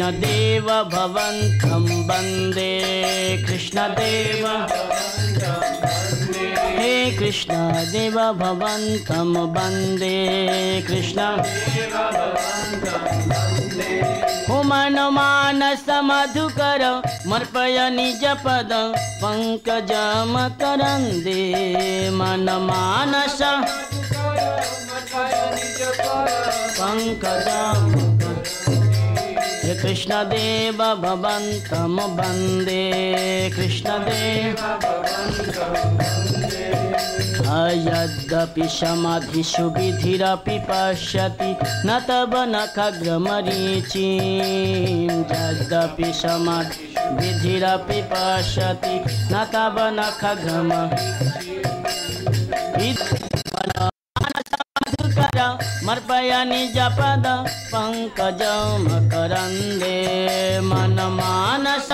कृष्णदेव भवन्तं वन्दे कृष्णदेव हे कृष्णदेव भवन्तं वन्दे कृष्ण हो मन मानस मधुकर मर्पय निज पद पंकजम करंदे मन मानस पंकजम कृष्णदेव भवन्तं वन्दे कृष्णदेव यद्यपि समाधिषु विधिरपि पश्यति न तव नखग्रमरीचिं यद्यपि समाधिषु विधिरपि पश्यति न तव नखग्रमरीचिं मर्पय निज पद पंकजम करंदे मन मानस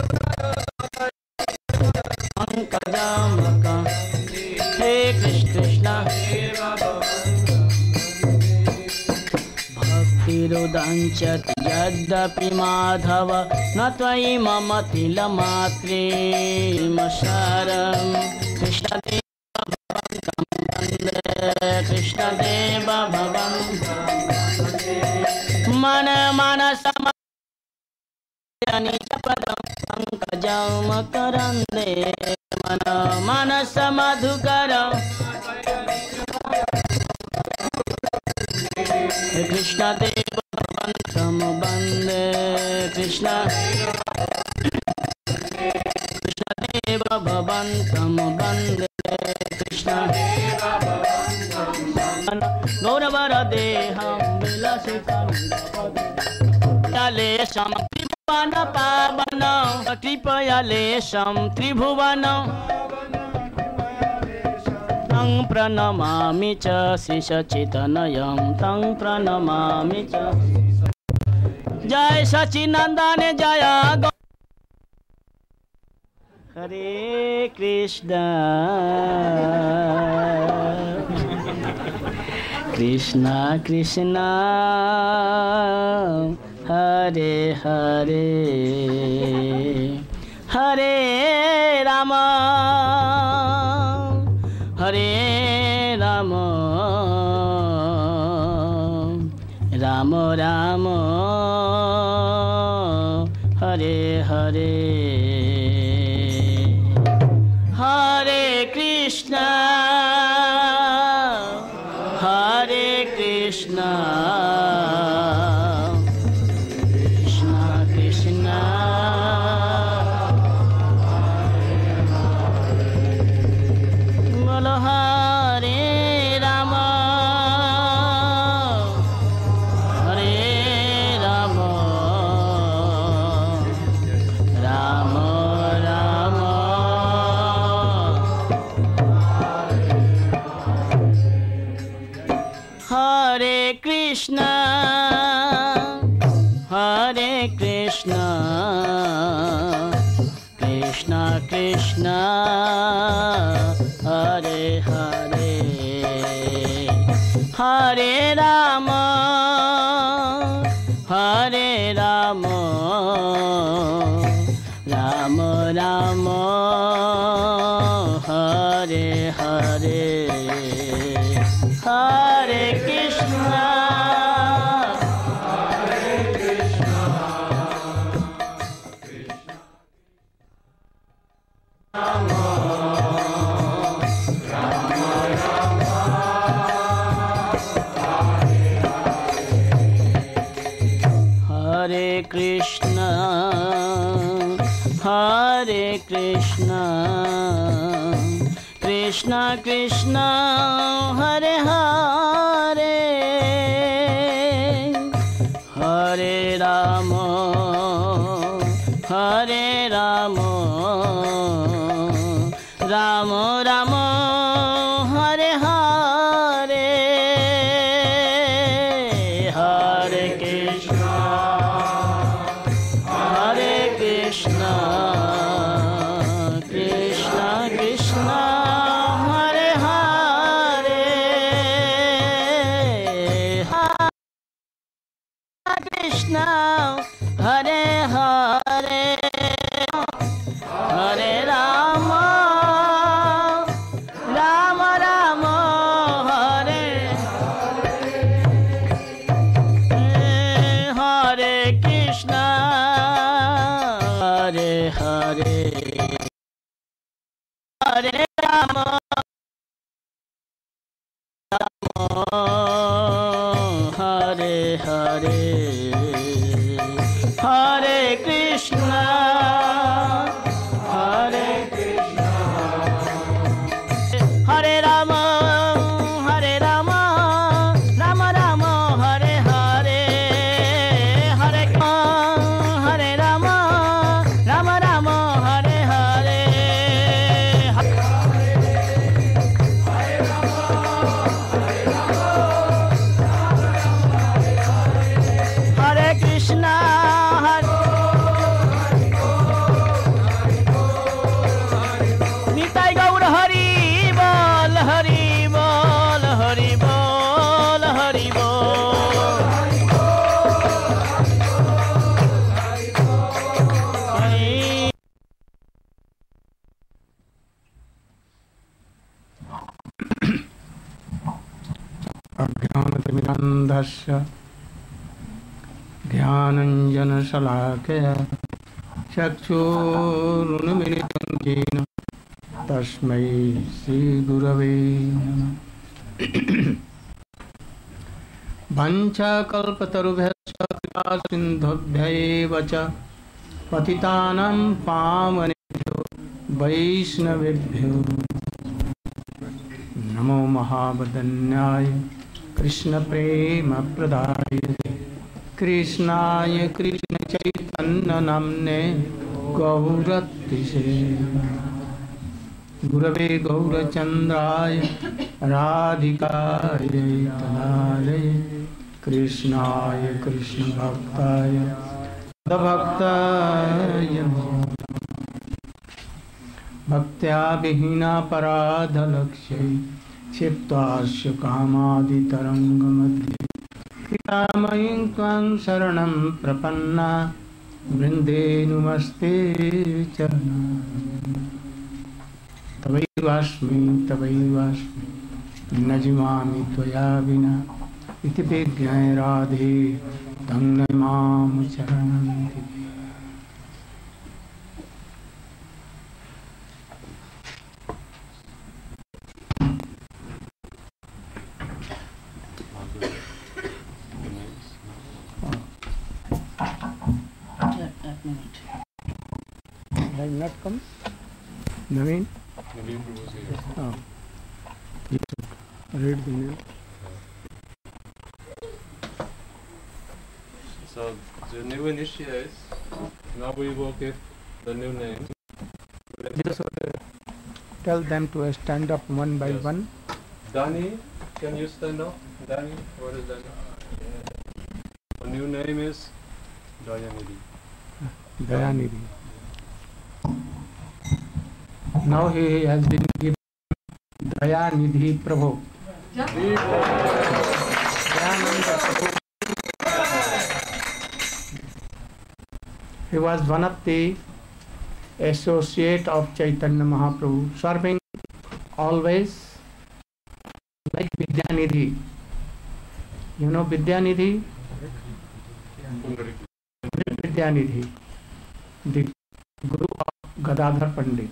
पंकजम हे कृष्ण भक्तिरुदंचति यद्यपि माधव न त्वयि मम तिलमात्रेमसारं कृष्णदेव भवन्तं वन्दे कृष्णदेव भवन्तं मन मानस निज पदं पंकजं करंदे मन मानस मधुकर कृष्णदेव भवन्तं वन्दे कृष्णदेव भवन्तं वन्दे कृष्ण गौरवरदेहं विलसितं लेशं त्रिभुवन पावन कृपया लेशं त्रिभुवन तं प्रणमामि च श्रीसच्चिदानन्दं तं प्रणमामि च जय सच्चिदानंद जय हरे कृष्ण कृष्ण कृष्ण हरे हरे हरे राम हरे राम राम राम हरे हरे हरे कृष्ण हरे कृष्ण कृष्ण कृष्ण हरे हरे हरे राम राम राम हरे हरे हरे कृष्ण हरे Krishna Krishna Krishna Hare Hare Hare Ram Ram Ram Hare Hare Hare Krishna Krishna Krishna Hare Hare Hare Hare, Hare Krishna, Hare Krishna, Hare Rama, Hare Rama, Rama Rama, Hare Hare, Hare Rama, Hare Rama, Rama Rama, Hare Hare. Hare Krishna, Nitai Gaur Hari Bol, Hari Bol, Hari Bol, Hari Bol. Hari. अज्ञानतिमिरन्धस्य ज्ञानञ्जनशलाकया चक्षुरुन्मिलितं येन तस्मै श्रीगुरवे नमः। वञ्चाकल्पतरुभ्यश्च कृपासिन्धुभ्यैव च पतितानां पावनेभ्यो वैष्णवेभ्यो नमो महावदन्याय कृष्णप्रेमप्रदायते कृष्णाय कृष्णचैतन्यनाम्ने गौरतिसे गुरवे गौरचन्द्राय राधिकायै तदालये कृष्णाय कृष्णभक्ताय तद्भक्ताय नमो भक्त्या विहीना पराधलक्ष्यै क्षिप्तास्य कामादितरङ्गमध्ये कृपामयीं त्वां शरणं प्रपन्ना वृन्दे नुमस्ते चरणा तवैवास्मि न जीवामि त्वया विना इति विज्ञाय राधे तं नमाम चरणं दिवे। Has not come? Naveen? Naveen was here. Oh. You should read the name. So the new initiates, now we will give the new names. You should tell them to stand up one by Yes. one. Dani, can you stand up? Dani, what is Dani? The new name is Dayanidhi. Dayanidhi. Now he has been given Dayanidhi Prabhu. Dayananda Prabhu. He was one of the associate of Chaitanya Mahaprabhu, serving always like Vidyanidhi. You know Vidyanidhi? Vidyanidhi, the Guru of Gadadhar Pandit.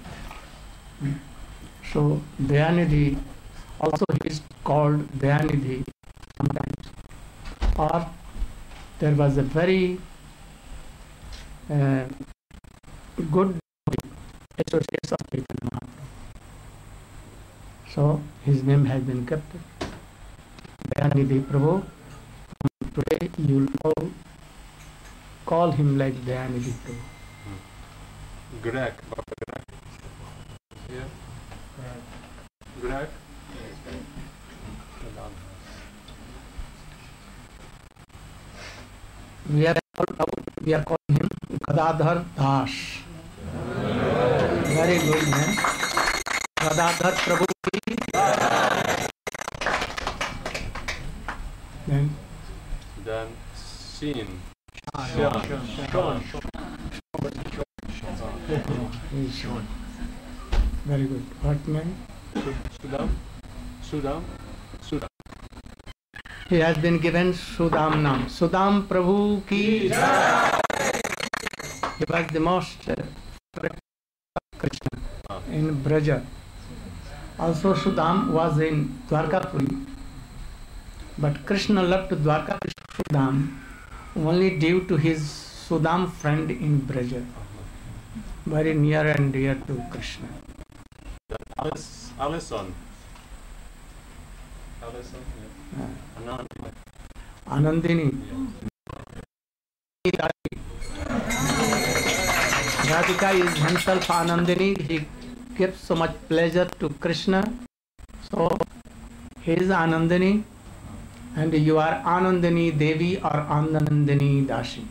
So Dayanidhi, also he is called Dayanidhi sometimes. Or there was a very good associate of Chaitanya Mahaprabhu. So his name has been kept Dayanidhi Prabhu. Today you will all call him like Dayanidhi Prabhu. Greg. Yeah. Greg. We are calling him Gadadhar Das. Very good man. Gadadhar Prabhu ki. Then Sean. Sean. Very good. What name? Sudam. He has been given Sudam Nam. Sudam Prabhu ki. He was the most Krishna in Braja. Also Sudam was in Dwarkapuri. But Krishna left Dwarka to Sudam only due to his Sudam friend in Braja, very near and dear to Krishna. Alison. Yeah. Anandini. Radhika is himself Anandini. He gives so much pleasure to Krishna. So he is Anandini, and you are Anandini Devi or Anandini Dashi.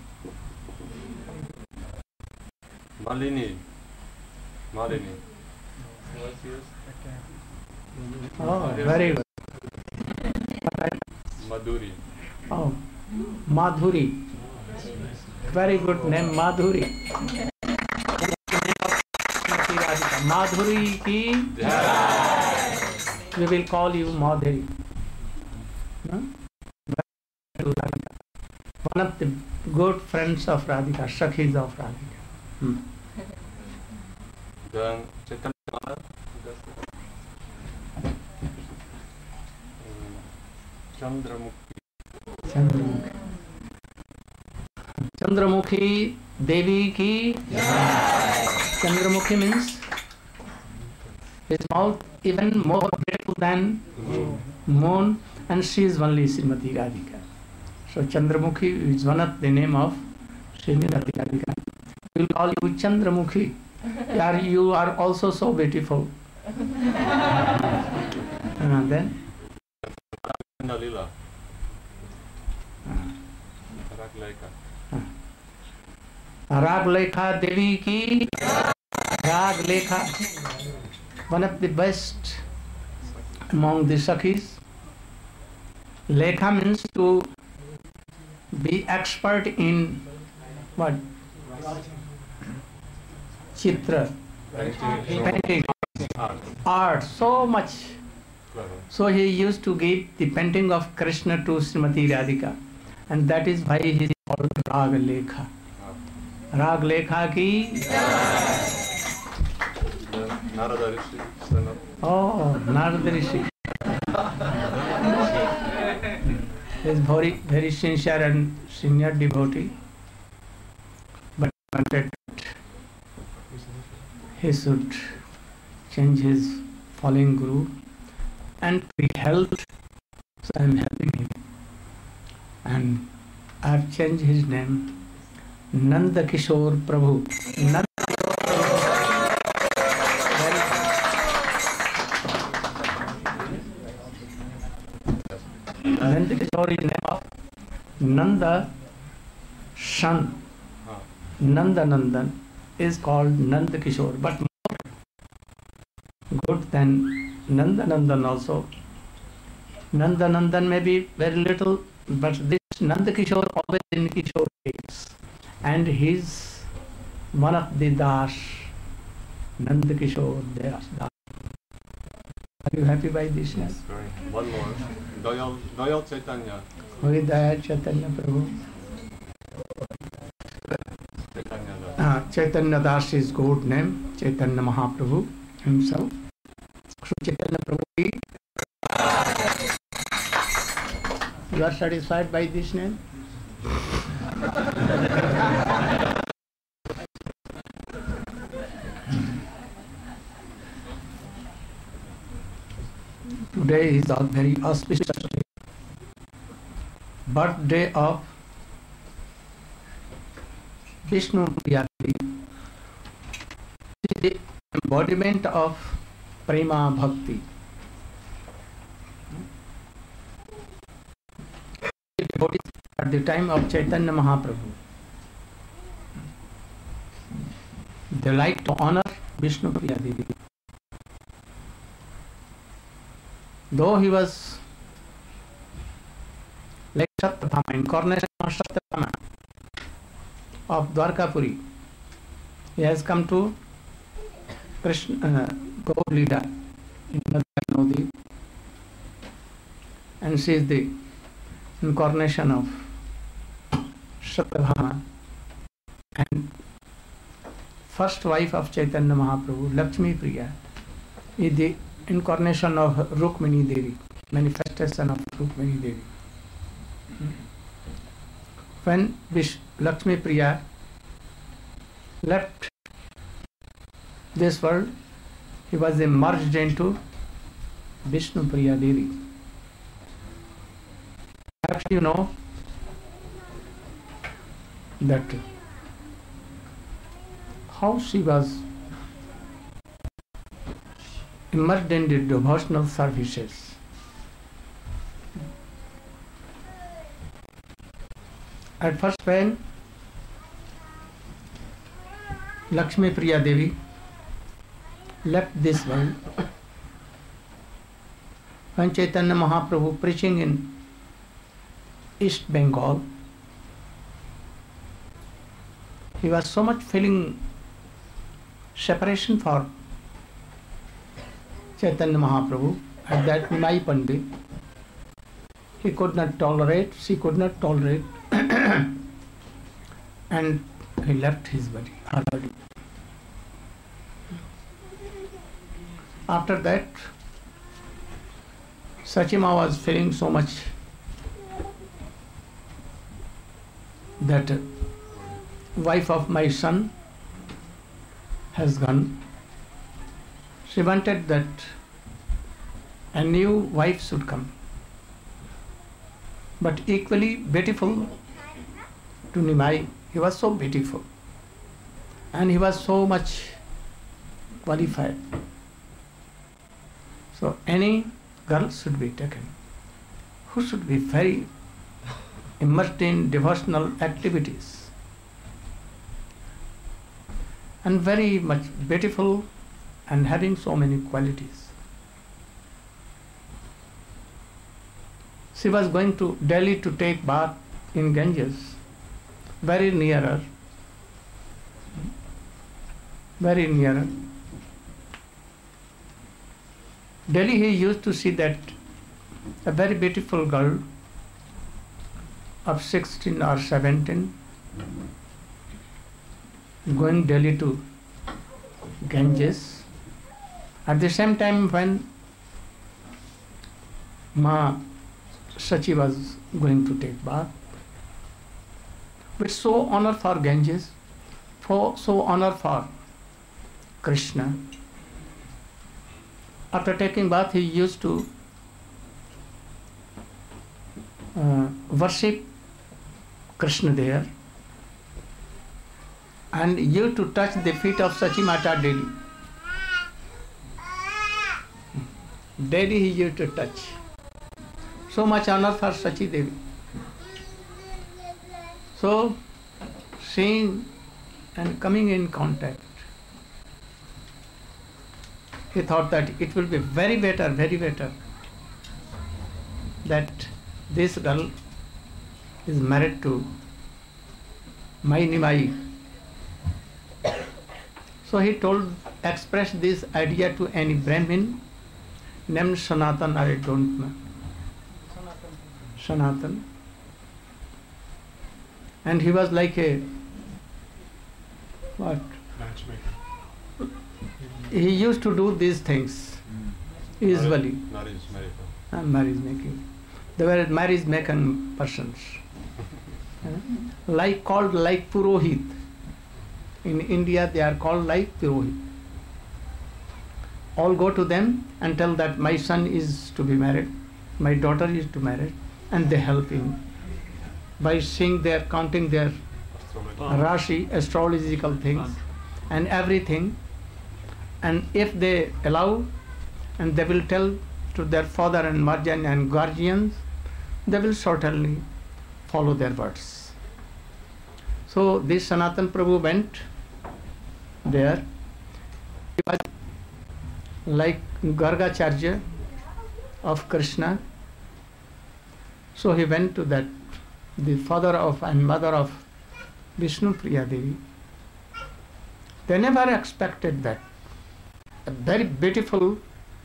Malini. Oh, very good. Madhuri. Oh, Madhuri. Very good name, Madhuri. Madhuri ki we will call you Madhuri. No? One of the good friends of Radhika, Sakhis of Radhika. Then Chaitanya. Chandramukhi. Chandramukhi Devi ki. Chandramukhi means his mouth even more beautiful than moon, and she is only Srimati Radhika. So Chandramukhi is one of the name of Srimati Radhika. We will call you Chandramukhi. You are also so beautiful. Then Lila. Ragleka. Raglekha Devi ki. Raglekha, one of the best among the Sakhis. Lekha means to be expert in what? Chitra, painting, art, so much. So he used to give the painting of Krishna to Srimati Radhika, and that is why he is called Raglekha. Raglekha ki. Narada Rishi. Stand up. Oh, Narada Rishi. He is very sincere and senior devotee, but wanted he should change his falling guru and be helped. So I am helping him, and I have changed his name, Nanda Kishore Prabhu. Nanda Nanda Kishore is name of Nanda son. Nanda Nandan is called Nanda Kishore, but more good than Nanda Nandan also. Nanda Nandan may be very little, but this Nanda Kishore always in Kishore days, and he's one of the Das. Nanda Kishore Das. Are you happy by this? Yes, very. One more. Doyal Chaitanya. With Daya Chaitanya Prabhu. Chaitanya Das is good name. Chaitanya Mahaprabhu himself. So Chaitanya Prabhu, you are satisfied by this name? Today is a very auspicious day. Birthday of Vishnu Priya Devi. It is the embodiment of Prema Bhakti. Devotees at the time of Chaitanya Mahaprabhu, they like to honor Vishnu Priya Devi. Though he was like Satyabhama, incarnation of Satyabhama of Dwarkapuri, he has come to Krishna Gaur Leela in Nadi, and she is the incarnation of Satyabhama and first wife of Chaitanya Mahaprabhu, Lakshmi Priya, is the incarnation of Rukmini Devi, manifestation of Rukmini Devi. When Lakshmi Priya left this world, he was merged into Vishnu Priya Devi. Perhaps you know that how she was immersed in the devotional services. At first, when Lakshmi Priya Devi left this world, when Chaitanya Mahaprabhu preaching in East Bengal, he was so much feeling separation for Chaitanya Mahaprabhu at that Nimai Pandit. He could not tolerate, she could not tolerate, and he left his body, her body. After that, Sachima was feeling so much that wife of my son has gone. She wanted that a new wife should come, but equally beautiful to Nimai. He was so beautiful and he was so much qualified. So any girl should be taken who should be very immersed in devotional activities and very much beautiful and having so many qualities. She was going to Delhi to take bath in Ganges, very near her, very near her. Delhi, he used to see that a very beautiful girl of 16 or 17 going Delhi to Ganges. At the same time, when Ma Sachi was going to take bath, with so honor for Ganges, so honor for Krishna. After taking bath, he used to worship Krishna there, and used to touch the feet of Sachi Mata daily. Daily he used to touch. So much honor for Sachi Devi. So, seeing and coming in contact, he thought that it will be very better that this girl is married to my Nimai. So he expressed this idea to any Brahmin named Sanatan, I don't know. Sanatan. And he was like a what? Matchmaker. He used to do these things usually. Marriage making. They were marriage making persons. Called like Purohit. In India they are called like Purohit. All go to them and tell that my son is to be married, my daughter is to marry, and they help him by seeing their, counting their Rashi, astrological things and everything. And if they allow, and they will tell to their father and Marjan and guardians, they will certainly follow their words. So this Sanatan Prabhu went there. He was like Gargacharya of Krishna. So he went to that, the father of and mother of Vishnu Priya Devi. They never expected that a very beautiful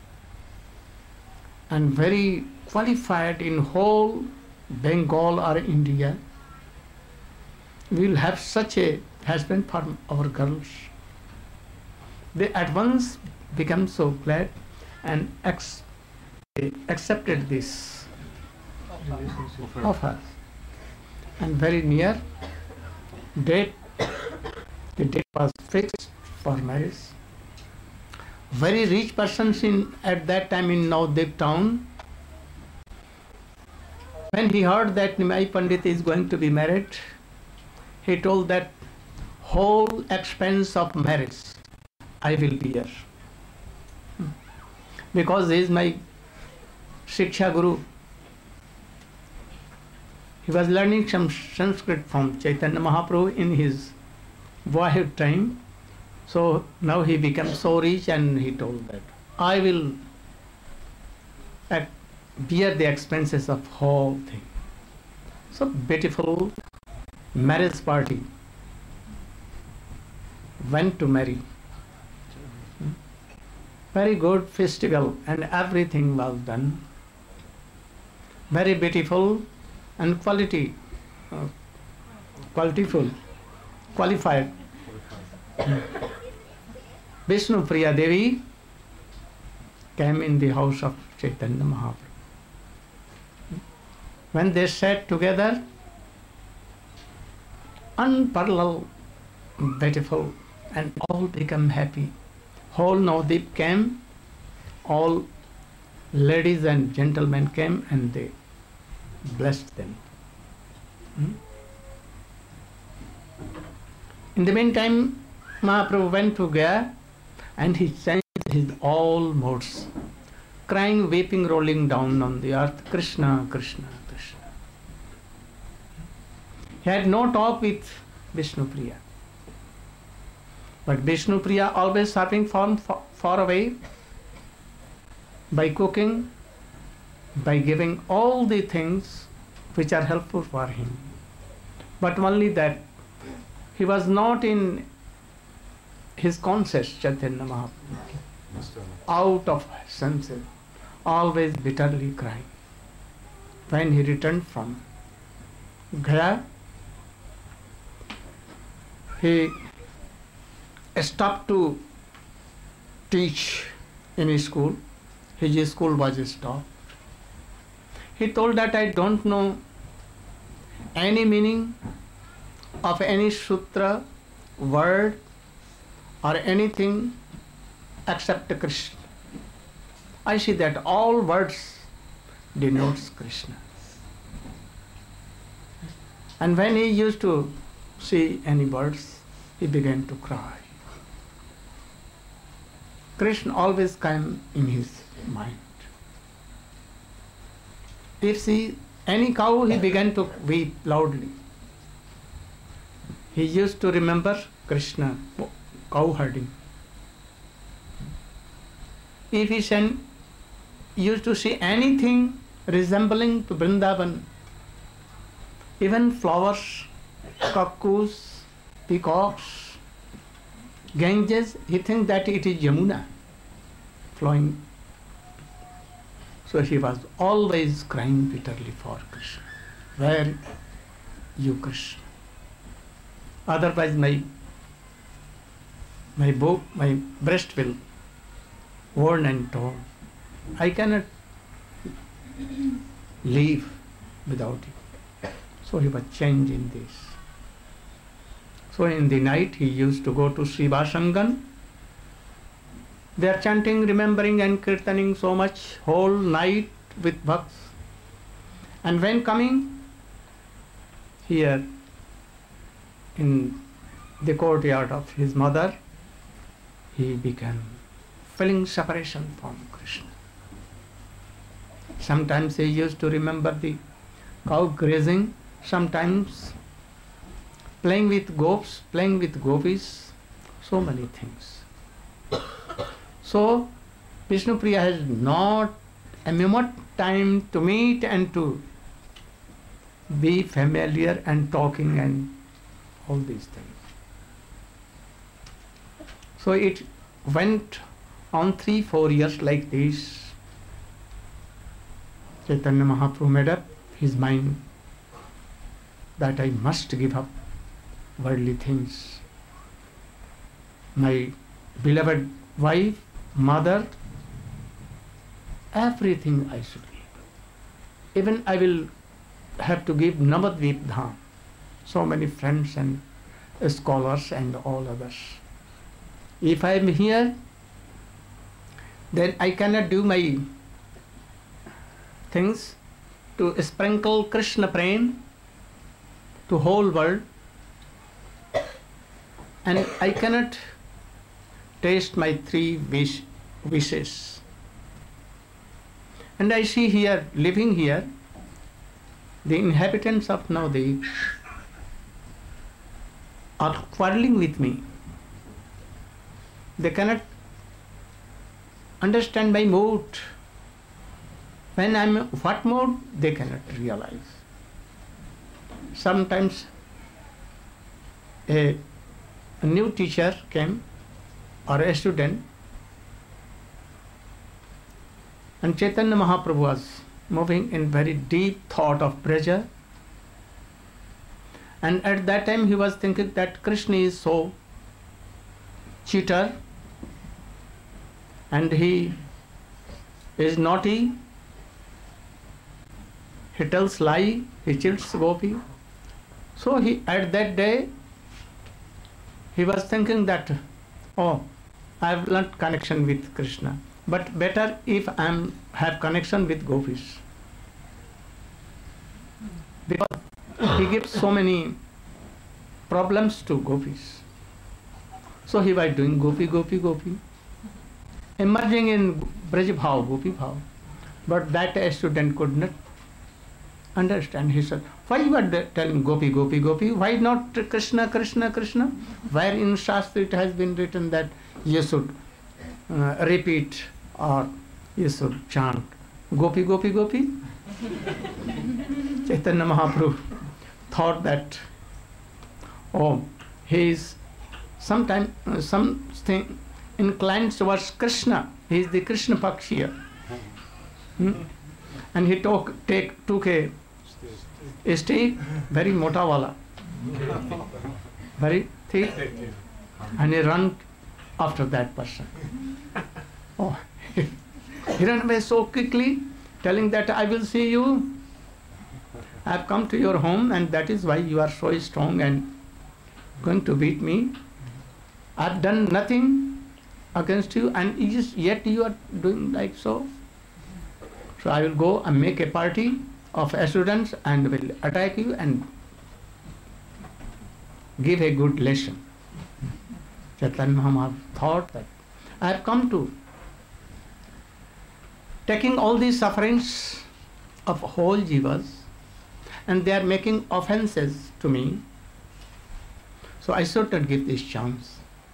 and very qualified in whole Bengal or India will have such a husband for our girls. They at once became so glad and accepted this offer. and very near date. The date was fixed for marriage. Very rich persons at that time in Navadvip town, when he heard that Nimai Pandit is going to be married, he told that whole expense of marriage I will bear, because he is my Shiksha Guru. He was learning some Sanskrit from Chaitanya Mahaprabhu in his boyhood time. So now he became so rich, and he told that I will bear the expenses of whole thing. So beautiful marriage party, went to marry. Very good festival, and everything was done. Very beautiful and qualified. Vishnu Priya Devi came in the house of Chaitanya Mahaprabhu. When they sat together, unparalleled, beautiful, and all become happy. Whole Navadvip came, all ladies and gentlemen came, and they blessed them. In the meantime, Mahaprabhu went to Gaya, and he changed his all modes, crying, weeping, rolling down on the earth, Krishna, Krishna, Krishna. He had no talk with Vishnu Priya. But Vishnu Priya always serving far away, by cooking, by giving all the things which are helpful for him. But only that he was not in his conscious, Chaitanya Mahaprabhu, out of senses, always bitterly crying. When he returned from Gaya, he stopped to teach in his school. His school was stopped. He told that I don't know any meaning of any sutra, word, or anything except Krishna. I see that all words denotes Krishna. And when he used to see any words, he began to cry. Krishna always came in his mind. If see any cow, he began to weep loudly. He used to remember Krishna, cow herding. If he used to see anything resembling to Vrindavan, even flowers, cuckoos, peacocks, Ganges, he thinks that it is Yamuna flowing. So he was always crying bitterly for Krishna. Where you, Krishna? Otherwise my breast will worn and torn. I cannot live without you. So he was changed in this. So in the night he used to go to Srivasangan. They are chanting, remembering and kirtaning so much whole night with bhaks. And when coming here in the courtyard of his mother, he began feeling separation from Krishna. Sometimes he used to remember the cow grazing, sometimes playing with gops, playing with gopis, so many things. So Vishnu Priya has not a moment time to meet and to be familiar and talking and all these things. So it went on 3-4 years like this. Chaitanya Mahaprabhu made up his mind that I must give up worldly things. My beloved wife, mother, everything I should give. Even I will have to give Navadvip Dham, so many friends and scholars and all others. If I am here, then I cannot do my things to sprinkle Krishna prem to whole world, and I cannot taste my three wishes. And I see here, living here, the inhabitants of Navadvip are quarreling with me. They cannot understand my mood. When I'm in what mood, they cannot realize. Sometimes a new teacher came, or a student, and Chaitanya Mahaprabhu was moving in very deep thought of Braja. And at that time he was thinking that Krishna is so cheater, and he is naughty, he tells lie, he cheats Gopi. So he, at that day, he was thinking that, oh, I have learnt connection with Krishna, but better if I have connection with Gopis. Because he gives so many problems to Gopis. So he was doing Gopi, Gopi, Gopi, emerging in Braj Bhav, Gopi Bhav. But that student could not understand. He said, why you are telling Gopi, Gopi, Gopi? Why not Krishna, Krishna, Krishna? Where in Shastra it has been written that you should repeat or you should chant Gopi, Gopi, Gopi? Chaitanya Mahaprabhu thought that, oh, he is something inclined towards Krishna. He is the Krishna Pakshiya. And he took a stick, very mota wala, very thick, and he ran after that person. Oh, he ran away so quickly, telling that I will see you. I have come to your home, and that is why you are so strong and going to beat me. I have done nothing against you, and yet you are doing like so. So I will go and make a party of students and will attack you and give a good lesson. Chaitanya Mahaprabhu thought that I have come to taking all these sufferings of whole jivas, and they are making offenses to me. So I should not give this chance.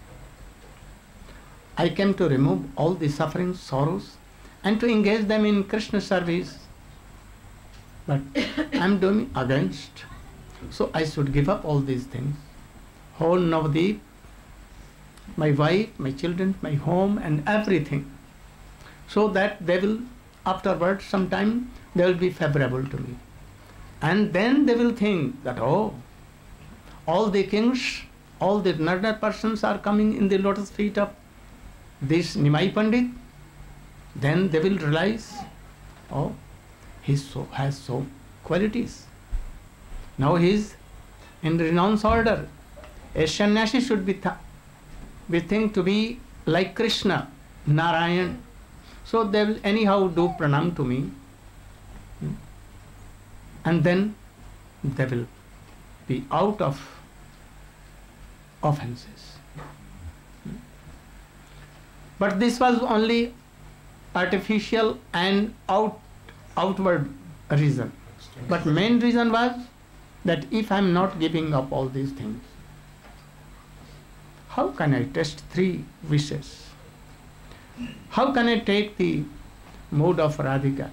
I came to remove all the sufferings, sorrows, and to engage them in Krishna service. But I am doing against. So I should give up all these things. Whole Navadvip, my wife, my children, my home, and everything. So that they will, afterwards, sometime, they will be favorable to me. And then they will think that, oh, all the kings, all the learned persons are coming in the lotus feet of this Nimai Pandit. Then they will realize, oh, he has so qualities. Now he is in renounce order. A sannyasi should be think to be like Krishna, Narayan. So they will anyhow do pranam to me. And then they will be out of offenses. But this was only artificial and outward reason. But main reason was that if I am not giving up all these things, how can I test three wishes? How can I take the mood of Radhika?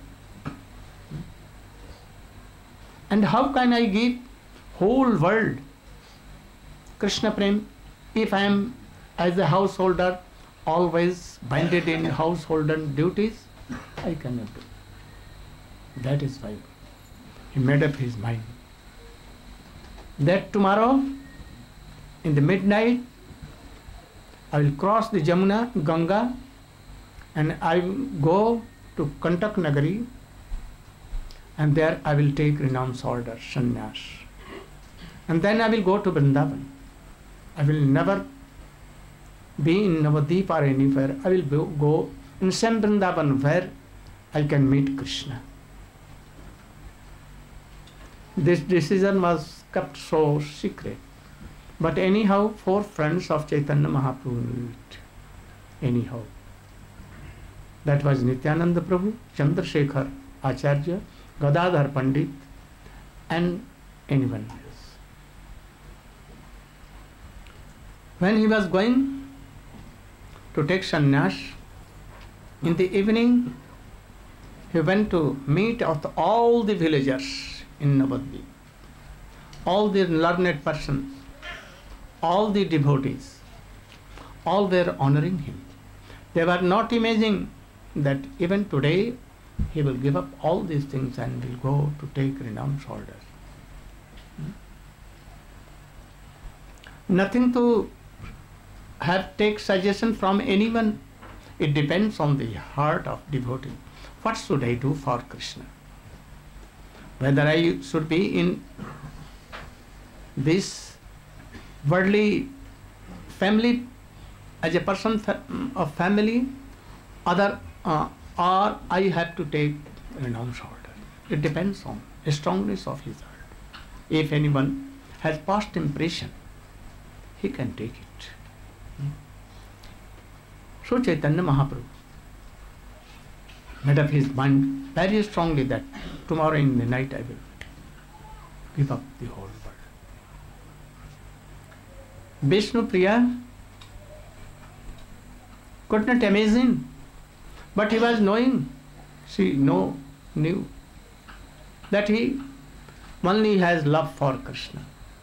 And how can I give whole world Krishna Prem if I am as a householder always binded in householder duties? I cannot do. That is why he made up his mind that tomorrow in the midnight I will cross the Jamuna, Ganga, and I will go to Kantak Nagari, and there I will take renounce order, sannyas. and then I will go to Vrindavan. I will never be in Navadvip or anywhere. I will go in some Vrindavan where I can meet Krishna. This decision was kept so secret. But anyhow, 4 friends of Chaitanya Mahaprabhu knew it. Anyhow. That was Nityananda Prabhu, Chandrasekhar Acharya, Gadadhar Pandit, and anyone else. When he was going to take sannyas, in the evening, he went to meet all the villagers in Navadvip, all the learned persons, all the devotees, all were honoring him. They were not imagining that even today he will give up all these things and will go to take renounced orders. Nothing to take suggestion from anyone. It depends on the heart of devotee. What should I do for Krishna? Whether I should be in this worldly family as a person of family, or I have to take renounced order. It depends on the strongness of his heart. If anyone has past impression, he can take it. So Chaitanya Mahaprabhu made up his mind very strongly that tomorrow in the night I will give up the whole world. Vishnu Priya could not imagine, but he was knowing, she knew that he only has love for Krishna.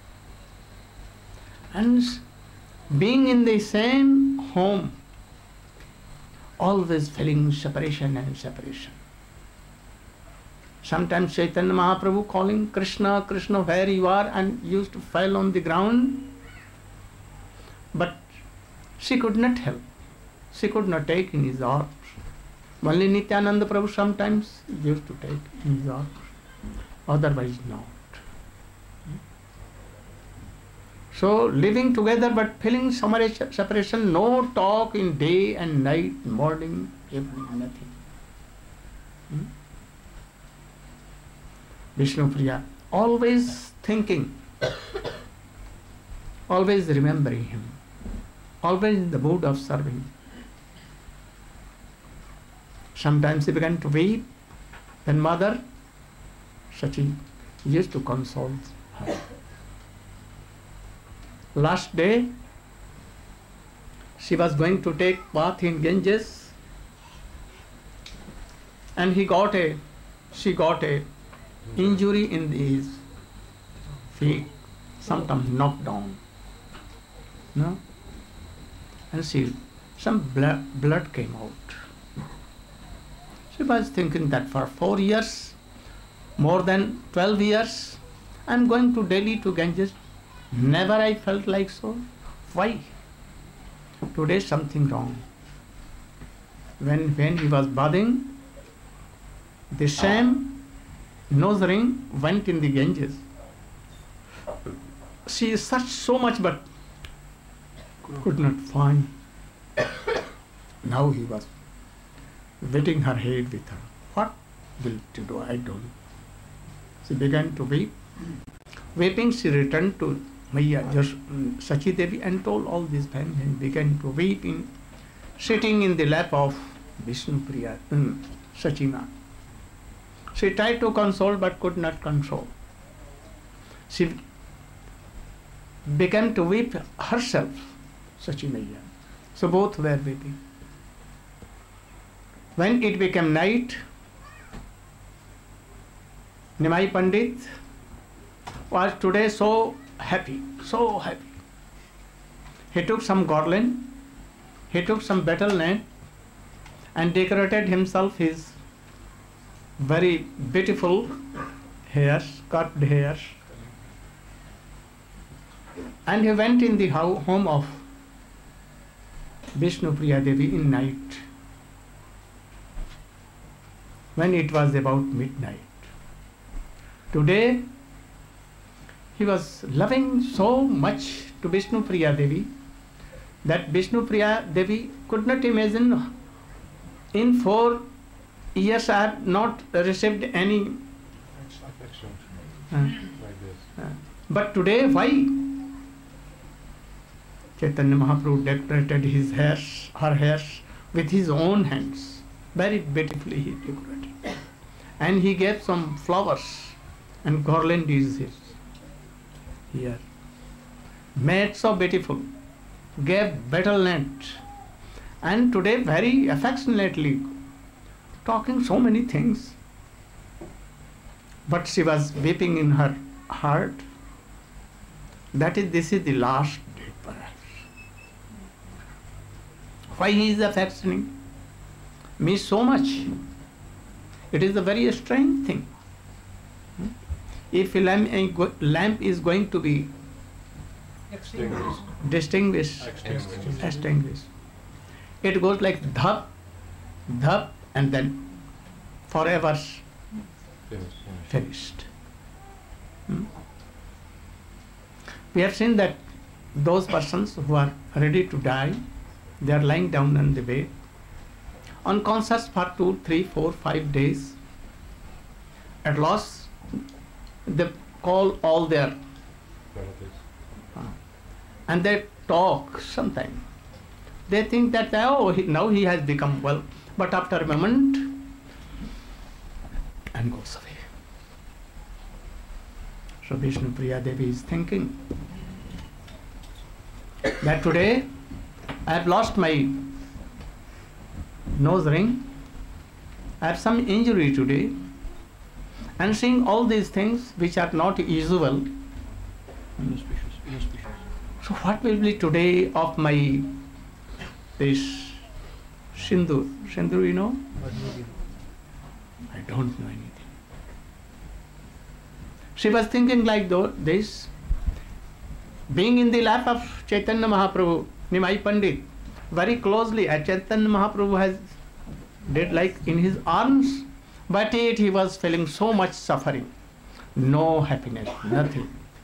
And being in the same home, always feeling separation and separation. Sometimes Chaitanya Mahaprabhu calling Krishna, Krishna, where you are, and used to fall on the ground. But she could not help. She could not take in his arms. Only Nityananda Prabhu sometimes used to take in his arms. Otherwise not. So living together but feeling separation, no talk in day and night, morning, evening, nothing. Vishnu Priya, always thinking, always remembering him, always in the mood of serving. Sometimes he began to weep, then Mother Sachi used to console her. Last day, she was going to take bath in Ganges, and she got a injury in his feet, sometimes knocked down. No? And some blood came out. She was thinking that for 4 years, more than 12 years, I am going to Delhi to Ganges. Never I felt like so. Why? Today something wrong. When he was bathing, the same nose ring went in the Ganges. She searched so much but could not find. Now he was wetting her head with her. What will to do? I don't know. She began to weep. Weeping, she returned to Maya Sachi Devi and told all this family and began to weep, sitting in the lap of Vishnu Priya, Sachima. She tried to console but could not console. She began to weep herself, Sachimaya. So both were weeping. When it became night, Nimai Pandit was today so happy, so happy. He took some garland, he took some betel net and decorated himself his very beautiful hairs, curved hairs. And he went in the home of Vishnu Priya Devi in night, when it was about midnight. Today, he was loving so much to Vishnu Priya Devi that Vishnu Priya Devi could not imagine, in 4 years I have not received any. Affection. Like this. But today, why? Chaitanya Mahaprabhu decorated his hairs, her hairs with his own hands. Very beautifully he decorated. And he gave some flowers and garlands here. Made so beautiful. Gave battlement. And today very affectionately talking so many things. But she was weeping in her heart. This is the last day perhaps. Why he is affectioning me so much? It is a very strange thing. If a lamp is going to be extinguished, it goes like dhap, dhap, and then forever finished. We have seen that those persons who are ready to die, they are lying down on the bed, unconscious for 2, 3, 4, 5 days. At last, they call all their and they talk sometime. They think that now he has become well, but after a moment, and goes away. So Vishnu Priya Devi is thinking that today I have lost my nose ring, I have some injury today, and seeing all these things which are not usual. So what will be today of my this Sindur? Sindur, you know? I don't know anything. She was thinking like this, being in the lap of Chaitanya Mahaprabhu, Nimai Pandit, very closely, as Chaitanya Mahaprabhu has did like in his arms, but yet he was feeling so much suffering, no happiness, nothing.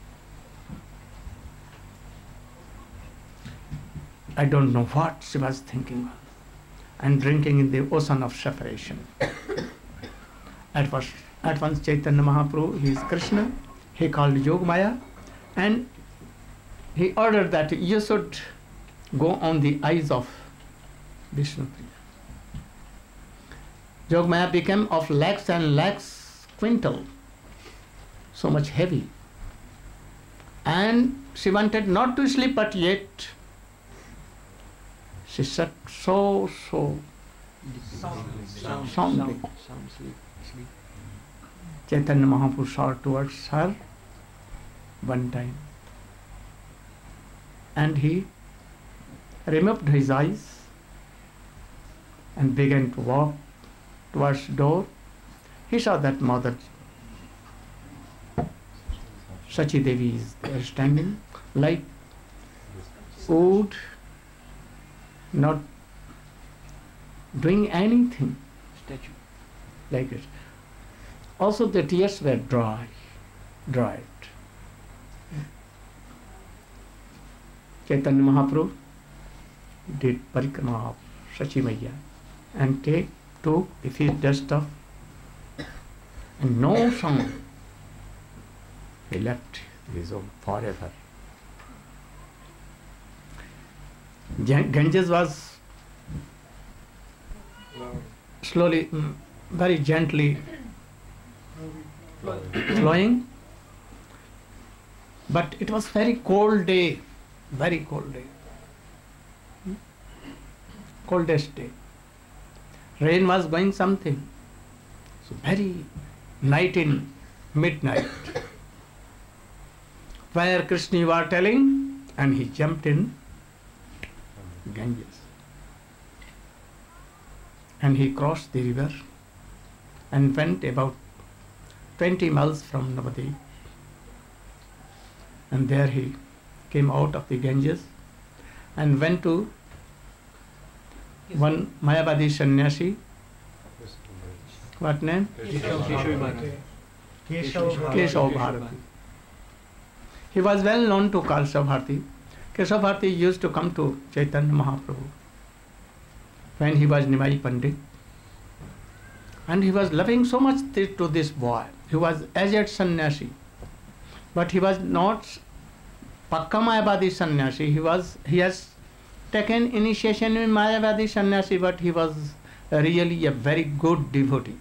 I don't know what she was thinking of, and drinking in the ocean of separation. At once Chaitanya Mahaprabhu, he is Krishna, he called Yogamaya, and he ordered that you should go on the eyes of Vishnu Priya. Yogamaya became of lakhs and lakhs quintal, so much heavy. And she wanted not to sleep, but yet she sat so soundly. Chaitanya Mahaprabhu saw towards her one time, and he removed his eyes and began to walk towards the door. He saw that Mother Sachi Devi is there standing like wood, not doing anything. Statue. Like it. Also the tears were dried. Chaitanya Mahaprabhu did parikrama of Sachi Maiya and took the feet dust off, and no sound. He left his home forever. Ganges was slowly, very gently flowing, but it was very cold day, coldest day. Rain was going something, so very night in midnight, where Krishna you are telling, and he jumped in Ganges, and he crossed the river and went about 20 miles from Navadip, and there he came out of the Ganges and went to one Mayavadi sannyasi. What name? Keshav Bharati. He was well known to Keshav Bharati. Keshav Bharati used to come to Chaitanya Mahaprabhu when he was Nimai Pandit. And he was loving so much to this boy. He was aged sannyasi. But he was not Pakka Mayavadi sannyasi. He has taken initiation in Mayavadi sannyasi, but he was really a very good devotee.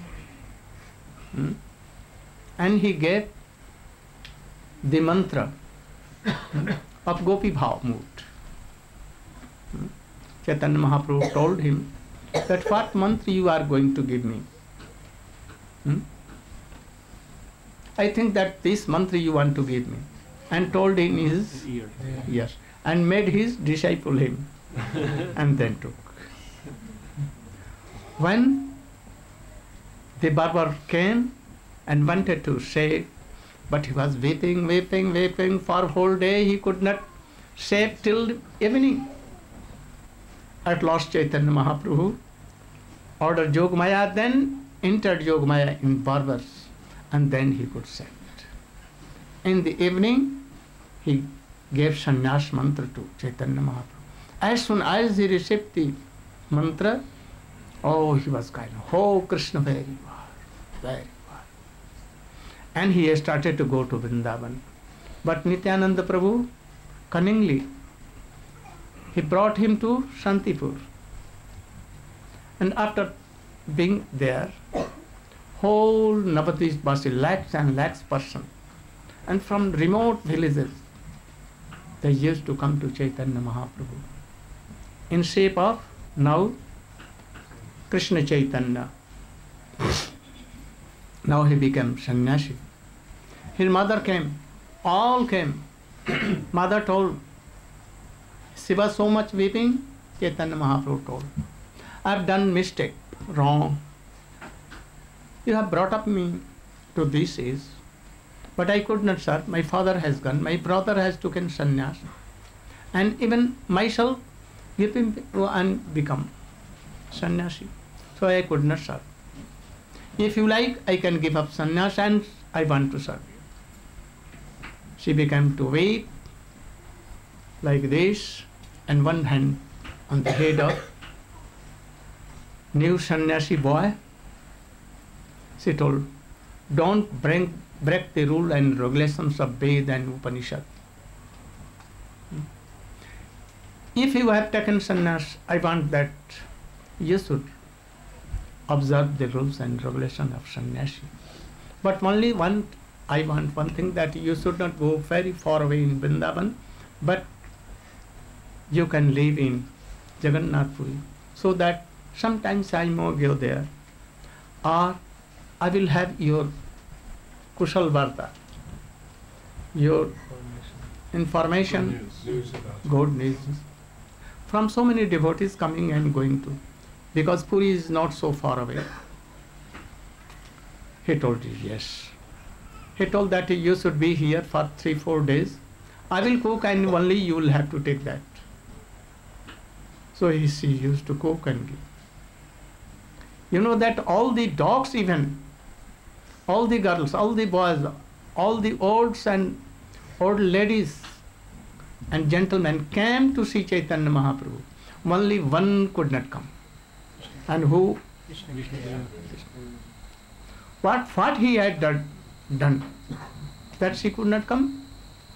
And he gave the mantra of Gopi Bhav mood. Chaitanya Mahaprabhu told him that what mantra you are going to give me. I think that this mantra you want to give me. And told in his ear. Yes. And made his disciple him. And then took. When the barber came and wanted to shave, but he was weeping for whole day. He could not shave till evening. At last Chaitanya Mahaprabhu ordered Yogamaya, then entered Yogamaya in barbers, and then he could shave it. In the evening, he gave sannyas mantra to Chaitanya Mahaprabhu. As soon as he received the mantra, oh, he was kind of, oh, Krishna, very well, very well. And he started to go to Vrindavan. But Nityananda Prabhu, cunningly, he brought him to Shantipur. And after being there, whole Navadvip Vasi, lakhs and lakhs person, and from remote villages, they used to come to Chaitanya Mahaprabhu in shape of now Krishna Chaitanya. Now he became sannyasi. His mother came, all came. Mother told, she was so much weeping, Chaitanya Mahaprabhu told, I have done mistake, wrong. You have brought up me to this age, but I could not serve. My father has gone, my brother has taken sannyas, and even myself give him and become sannyasi. So I could not serve. If you like, I can give up sannyas and I want to serve you. She began to weep like this, and one hand on the head of new sannyasi boy. She told, don't break the rule and regulations of Ved and Upanishad. If you have taken sannyas, I want that you should observe the rules and regulations of sannyasi. But only I want one thing, that you should not go very far away in Vrindavan, but you can live in Jagannath Puri, so that sometimes I may go there, or I will have your Kushal Varta, your information, good news, from so many devotees coming and going to, because Puri is not so far away. He told you, yes. He told that you should be here for 3-4 days. I will cook and only you will have to take that. So she used to cook and give. You know that all the dogs even, all the girls, all the boys, all the olds and old ladies and gentlemen came to see Chaitanya Mahaprabhu. Only one could not come. And who? What he had done, that she could not come?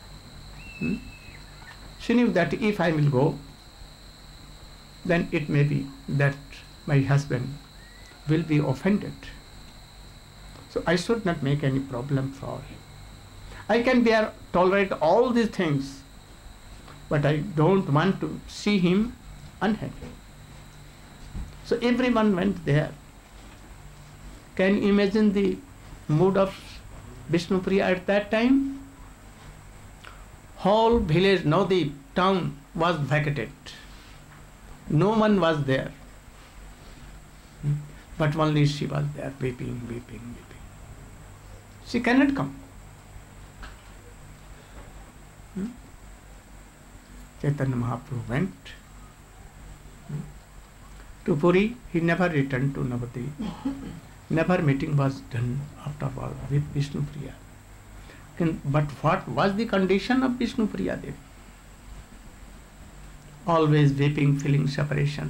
She knew that if I will go, then it may be that my husband will be offended. So I should not make any problem for him. I can tolerate all these things, but I don't want to see him unhappy. So everyone went there. Can you imagine the mood of Vishnupriya at that time? Whole village, now the town was vacated. No one was there. But only she was there, weeping. She cannot come. Chaitanya Mahaprabhu went to Puri. He never returned to Navadvip. Never meeting was done afterward with Vishnupriya. But what was the condition of Vishnu Priya Devi? Always weeping, feeling separation.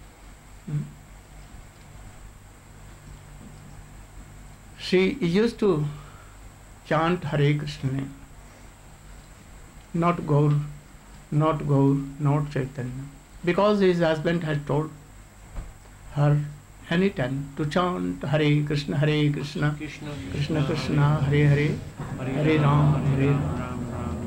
She used to chant Hare Krishna name. Not Gaur, not Chaitanya. Because his husband had told her anytime to chant Hare Krishna, Krishna Krishna, Hare Hare, Hare Ram, Hare Ram.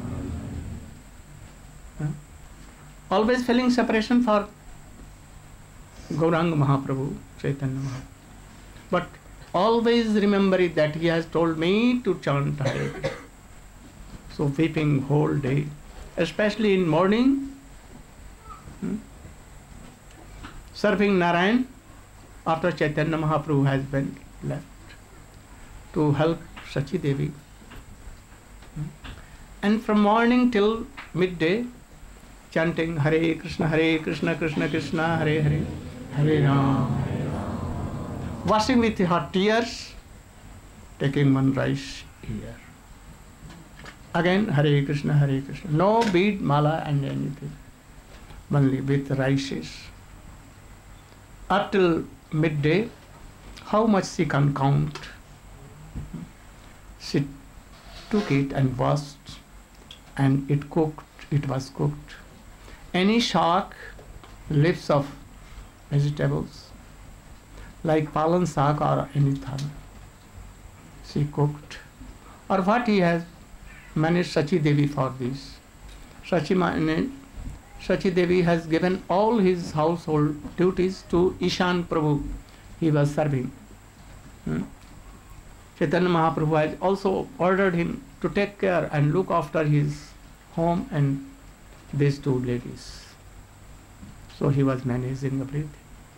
Always feeling separation for Gauranga Mahaprabhu, Chaitanya Mahaprabhu. But always remembering that he has told me to chant Hare Krishna. So weeping whole day, especially in morning, serving Narayan after Chaitanya Mahaprabhu has been left to help Sachi Devi. And from morning till midday, chanting Hare Krishna, Krishna Krishna, Hare Hare, Hare Ram. Washing with her tears, taking one rice ear. Again Hare Krishna, no bead, mala and anything, only with rices. Up till midday, how much she can count? She took it and washed, and it was cooked. Any shark, leaves of vegetables, like palan sak or anything, she cooked. Or what he has managed Sachi Devi for this. Sachi Devi has given all his household duties to Ishan Prabhu. He was serving. Chaitanya Mahaprabhu has also ordered him to take care and look after his home and these two ladies. So he was managing everything.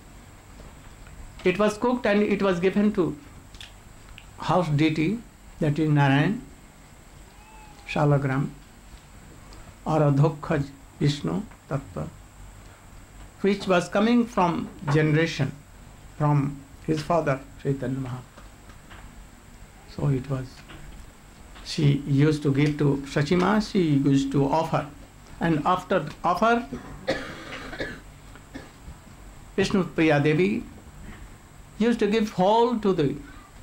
It was cooked and it was given to house deity, that is Narayan, Shalagram, or Adhokhaj Vishnu Tattva, which was coming from generation, from his father Chaitanya Mahaprabhu. So it was, she used to give to Sachima, she used to offer. And after offer, Vishnu Priya Devi used to give whole to the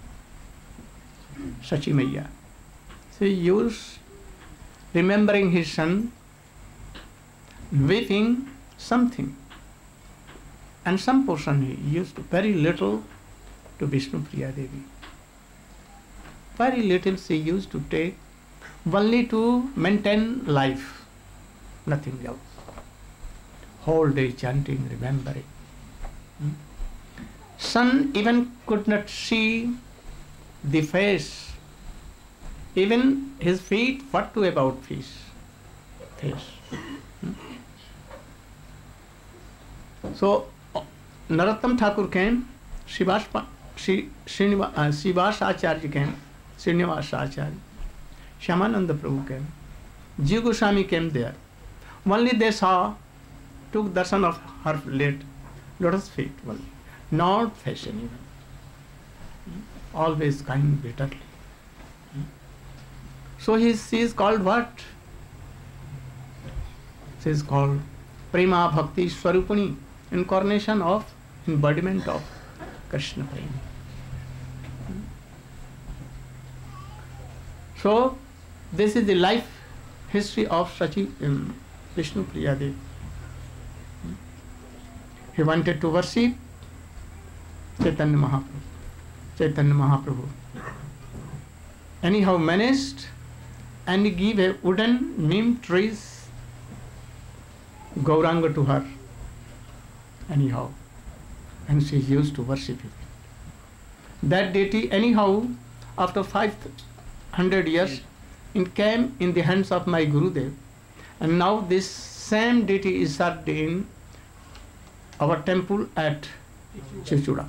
Sachi Maiya. She used, remembering his son, weeping something. And some portion he used to, very little to Vishnu Priya Devi. Very little she used to take, only to maintain life, nothing else. Whole day chanting, remembering. Son even could not see the face, even his feet, what to about face. So Narottam Thakur came, Srivas Acharya came, Srinivas Acharya, Shyamananda Prabhu came, Jiva Goswami came there. Only they saw, took darshan of her lotus feet only, not fashion even. Always kind bitterly. So she is called what? She is called Prema Bhakti Swarupani, incarnation of, embodiment of Krishna Prema. So this is the life history of Sachi Vishnu Priya Devi. He wanted to worship Chaitanya Mahaprabhu. Anyhow managed and give a wooden neem trees Gauranga to her. Anyhow. And she used to worship him. That deity anyhow after 500 years it came in the hands of my Gurudev, and now this same deity is served in our temple at Chichuda.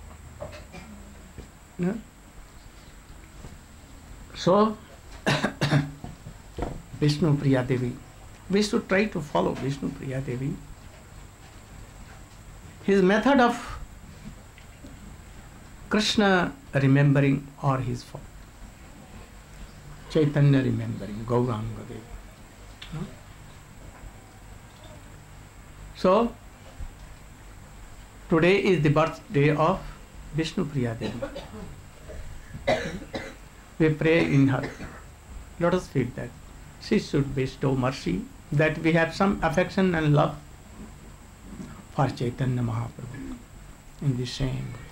Yeah? So Vishnu Priya Devi, we should try to follow Vishnu Priya Devi. His method of Krishna remembering or his fault. Chaitanya remembering Gauranga Devi. So, today is the birthday of Vishnu Priya Devi. We pray in her. Let us feel that she should bestow mercy, that we have some affection and love for Chaitanya Mahaprabhu in the same way.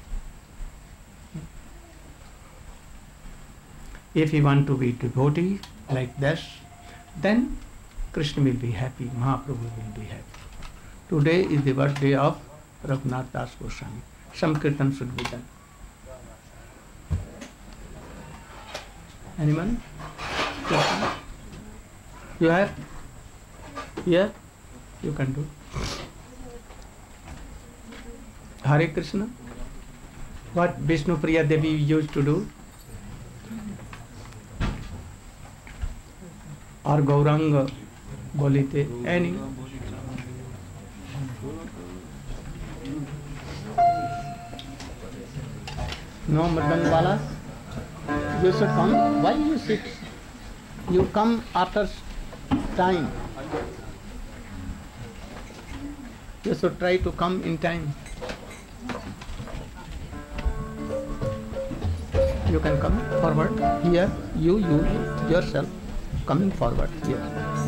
If we want to be devotee like this, then Krishna will be happy, Mahaprabhu will be happy. Today is the birthday of Raghunath Das Goswami. Some kirtan should be done. Anyone? You have? Yeah? You can do. Hare Krishna. What Vishnu Priya Devi used to do? Or Gauranga Bolite, any? No Mridangwalas? You should come. Why you sit? You come after time. You should try to come in time. You can come forward here. You yourself coming forward here.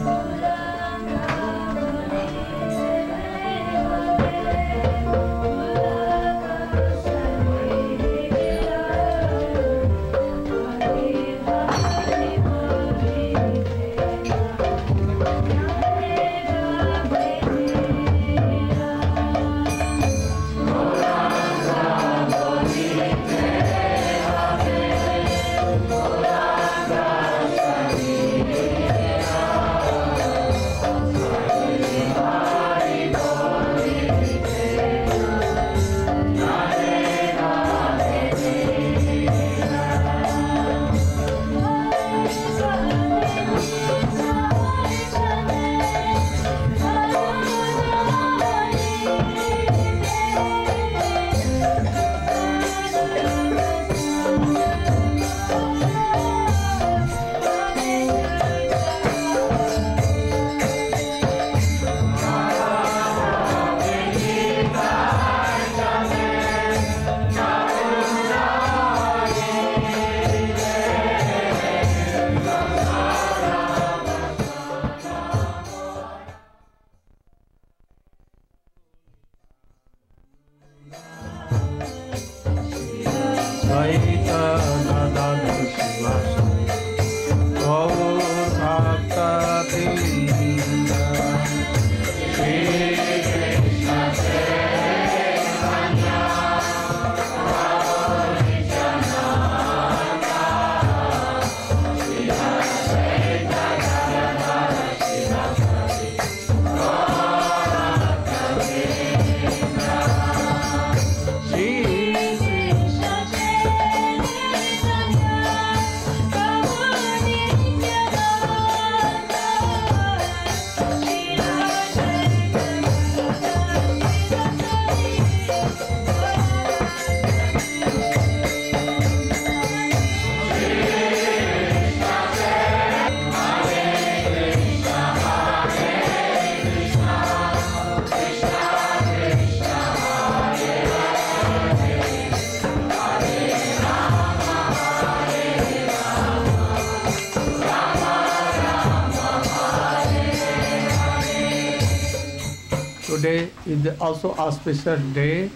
Today is also auspicious day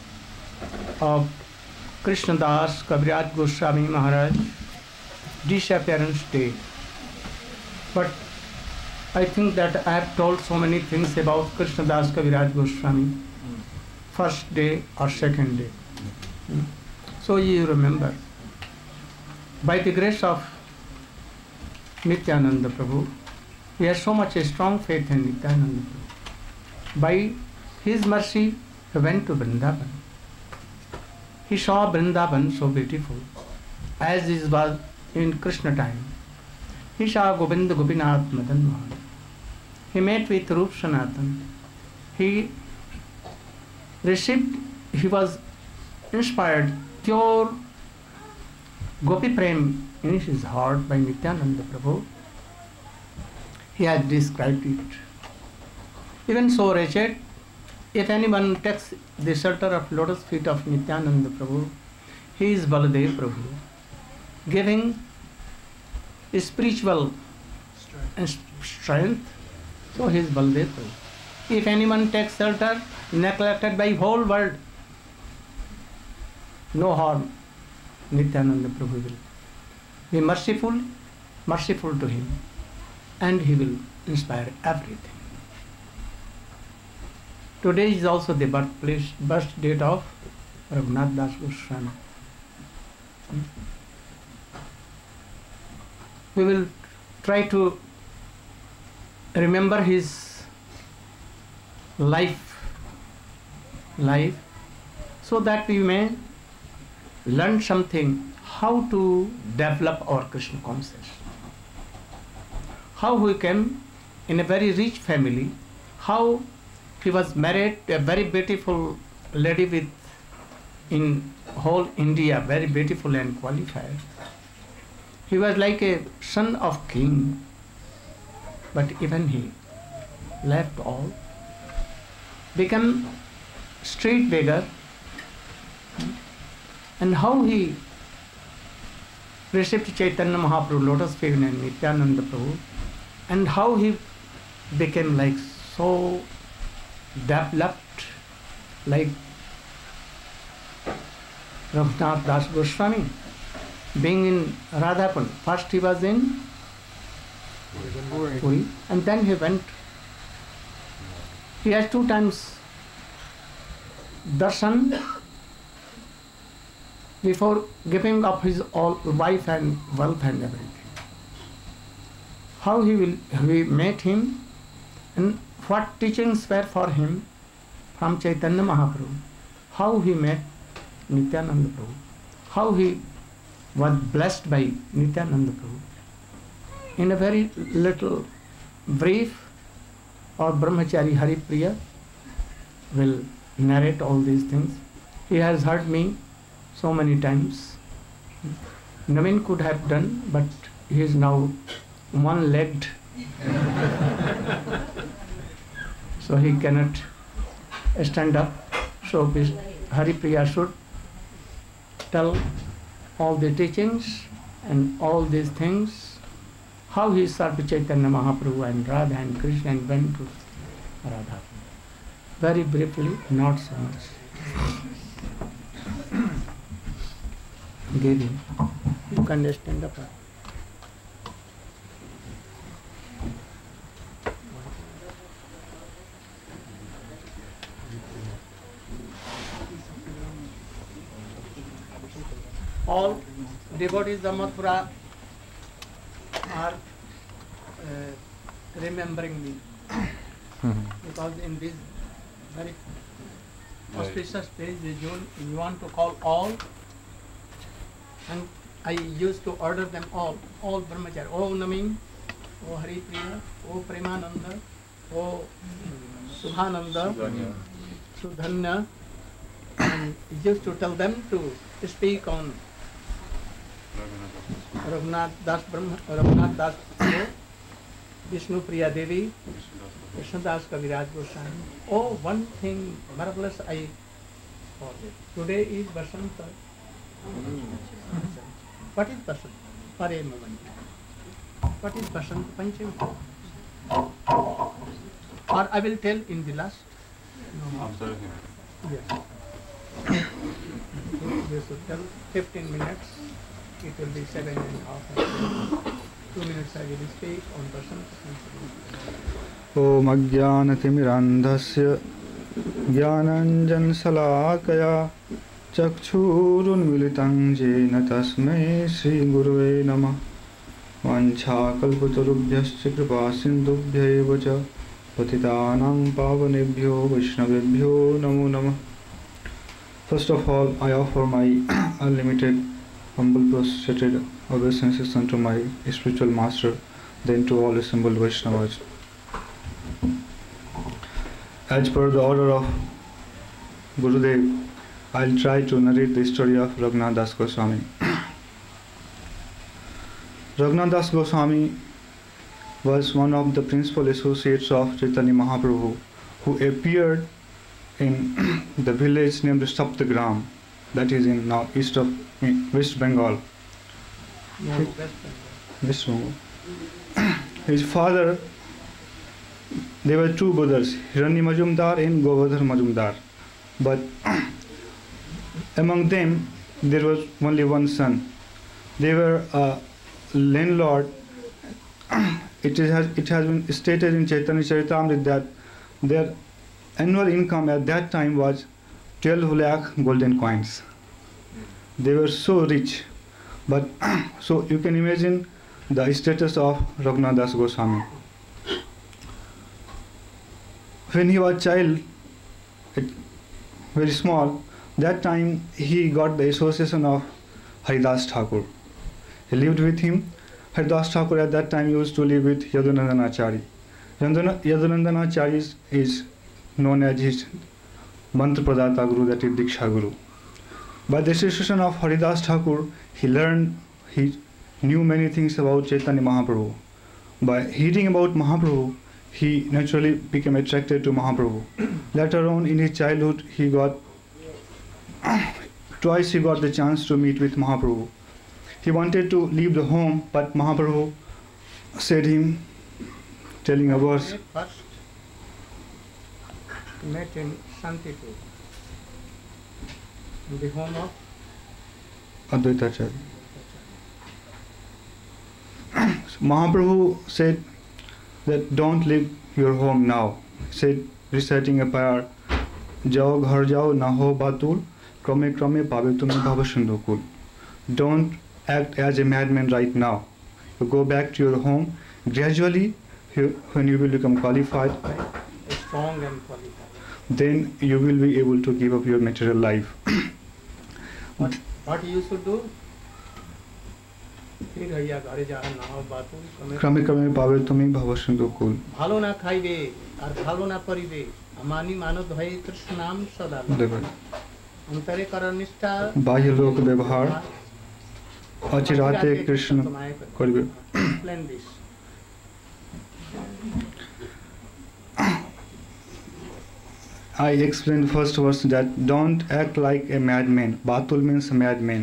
of Krishnadas Kaviraj Goswami Maharaj disappearance day. But I think that I have told so many things about Krishnadas Kaviraj Goswami, first day or second day. So you remember, by the grace of Nityananda Prabhu, we have so much a strong faith in Nityananda Prabhu. By his mercy, he went to Vrindavan. He saw Vrindavan so beautiful, as it was in Krishna time. He saw Govinda Gopinath Madan Mohan. He met with Rup Sanatan. He was inspired, pure Gopi Prem in his heart by Nityananda Prabhu, he has described it. Even so wretched, if anyone takes the shelter of lotus feet of Nityananda Prabhu, he is Baladev Prabhu, giving spiritual strength, so he is Baladev Prabhu. If anyone takes shelter, neglected by whole world, no harm, Nityananda Prabhu will be merciful to him, and he will inspire everything. Today is also the birth date of Raghunath Das Goswami. We will try to remember his life, so that we may learn something how to develop our Krishna consciousness. How he came in a very rich family, how he was married to a very beautiful lady in whole India, very beautiful and qualified. He was like a son of king, but even he left all, became street beggar, and how he received Chaitanya Mahaprabhu, Lotus Feet and Nityananda Prabhu, and how he became like so developed, like Raghunath Das Goswami, being in Radhakund. First he was in Puri, and then he went. He has 2 times darshan before giving up his all wife and wealth and everything. How we met him, and what teachings were for him from Chaitanya Mahaprabhu. How he met Nityananda Prabhu. How he was blessed by Nityananda Prabhu. In a very little brief, our Brahmachari Hari Priya will narrate all these things. He has heard me so many times. Naveen could have done, but he is now one-legged. So he cannot stand up. So Hari Priya should tell all the teachings and all these things, how he served Chaitanya Mahaprabhu and Radha and Krishna and went to Radha. Very briefly, not so much. Give him. You can stand up. All devotees of Mathura are remembering me because in this very auspicious days you want to call all, and I used to order them all brahmachari, O Naveen, O Hari Priya, O Premananda, O Subhananda, Sudhanya, and used to tell them to speak on Raghunath Das, Vishnu Priya Devi, Krishnadas Kaviraj Goswami. Oh, one thing marvelous I forget. Today is Vasanta. What is Vasanta? For a moment. What is Vasanta Panchami? Or I will tell in the last. No. Yes. You should tell 15 minutes. It will be 7.5. 2 minutes I will speak on Vasanta. Om Ajnanatimirandhasya Jnananjansalakaya Chakshurunmilitam Jena Tasmai Shri Gurave Namah Vanchakalpatarubhyascha Kripasindubhya Evacha Patitanam Pavanebhyo Vaishnavebhyo Namo Namah. First of all, I offer my unlimited, humble, prostrated obeisances unto my spiritual master, then to all assembled Vaishnavas. As per the order of Gurudev, I'll try to narrate the story of Raghunath Das Goswami. Raghunath Das Goswami was one of the principal associates of Chaitanya Mahaprabhu, who appeared in the village named Saptagram, that is in now east of West Bengal. No, West Bengal. His father, there were two brothers, Hiranya Majumdar and Govardhan Majumdar, but among them there was only one son. They were a landlord. It has been stated in Chaitanya Charitamrita that their annual income at that time was 12 lakh golden coins. They were so rich, but so you can imagine the status of Raghunath Das Goswami. When he was a child, very small, that time he got the association of Haridas Thakur. He lived with him. Haridas Thakur at that time used to live with Yadunandan Acharya. Yadunandan Acharya is known as his Mantra Pradata Guru, that is Diksha Guru. By the association of Haridas Thakur, he knew many things about Chaitanya Mahaprabhu. By hearing about Mahaprabhu, he naturally became attracted to Mahaprabhu. Later on in his childhood, twice he got the chance to meet with Mahaprabhu. He wanted to leave the home, but Mahaprabhu said him, telling a verse. First met in Shantipur, in the home of Advaita Acharya. Mahaprabhu said that don't leave your home now. He said, reciting a prayer, Jao ghar jao na ho batul, krame krame pabe tumhe bhavasindhukul. Don't act as a madman right now. You go back to your home. Gradually, when you will become qualified, strong and qualified, then you will be able to give up your material life. what you should do? ক্রমে ক্রমে পাবে তুমি ভবসিন্ধু কুল। ভালো না খাইবে আর ভালো না করিবে, আমানি মানব হয়ে কৃষ্ণ নাম সদা অন্তরে করার নিষ্ঠা, বাহ্য লোক ব্যবহার অচিরাতে কৃষ্ণ করিবে। I explained first verse that don't act like a madman. Batul means madman.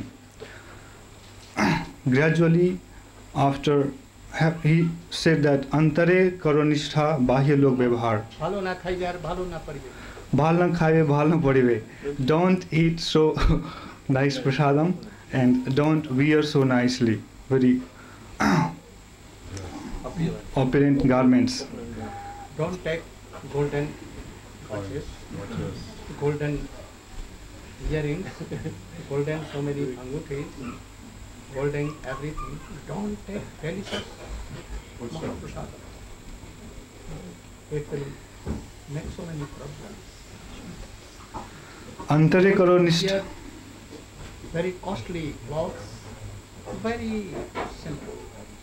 Gradually, after he said that antare karonistha bahya lok vyavahar. Bhalo na khaibe ar bhalo na paribe. Bhal na khaibe bhal na paribe. Don't eat so nice prasadam and don't wear so nicely, very opulent garments. Don't take golden watches, golden earrings, golden so many angutis, golden everything. Don't take delicious Mahaprasada. It will make so many problems. Antare karo nishtha. Very costly clothes, very simple.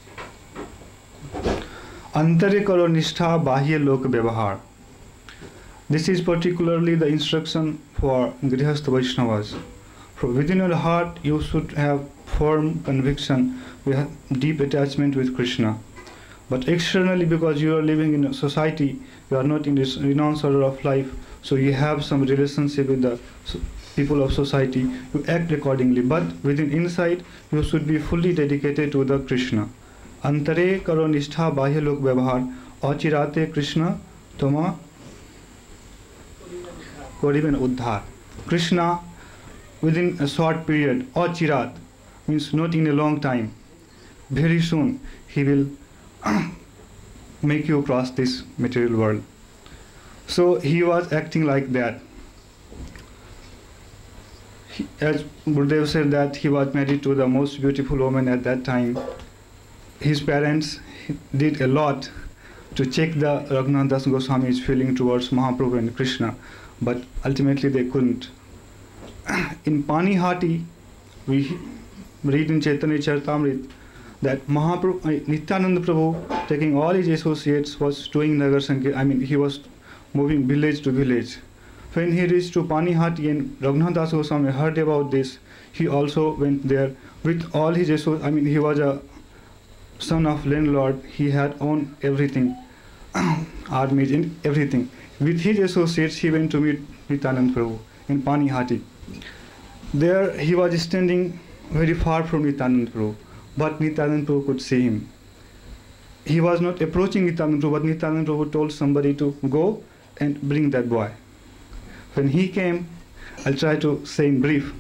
Antare karo nishtha bahya lok vyavahar. This is particularly the instruction for Grihastha Vaishnavas. From within your heart, you should have firm conviction, we have deep attachment with Krishna. But externally, because you are living in a society, you are not in this renounced order of life, so you have some relationship with the people of society, you act accordingly. But within inside, you should be fully dedicated to the Krishna. Antare karo nishtha bahya lok vyavahar, achirate Krishna toma koriben uddhar. Krishna, within a short period, achirat means not in a long time, very soon he will make you cross this material world. So he was acting like that. As Gurudev said that he was married to the most beautiful woman at that time. His parents did a lot to check the Raghunath Das Goswami's feeling towards Mahaprabhu and Krishna, but ultimately they couldn't. In Panihati, we read in Chaitanya Charitamrita that Mahaprabhu, Nityananda Prabhu, taking all his associates, was doing Nagar Sankirtan. He was moving village to village. When he reached to Panihati and Raghunath Das Goswami heard about this, he also went there with all his associates. He was a son of landlord. He had owned everything, armies and everything. With his associates, he went to meet Nityananda Prabhu in Panihati. There he was standing very far from Nityananda Prabhu, but Nityananda Prabhu could see him. He was not approaching Nityananda Prabhu, but Nityananda Prabhu told somebody to go and bring that boy. When he came, I'll try to say in brief.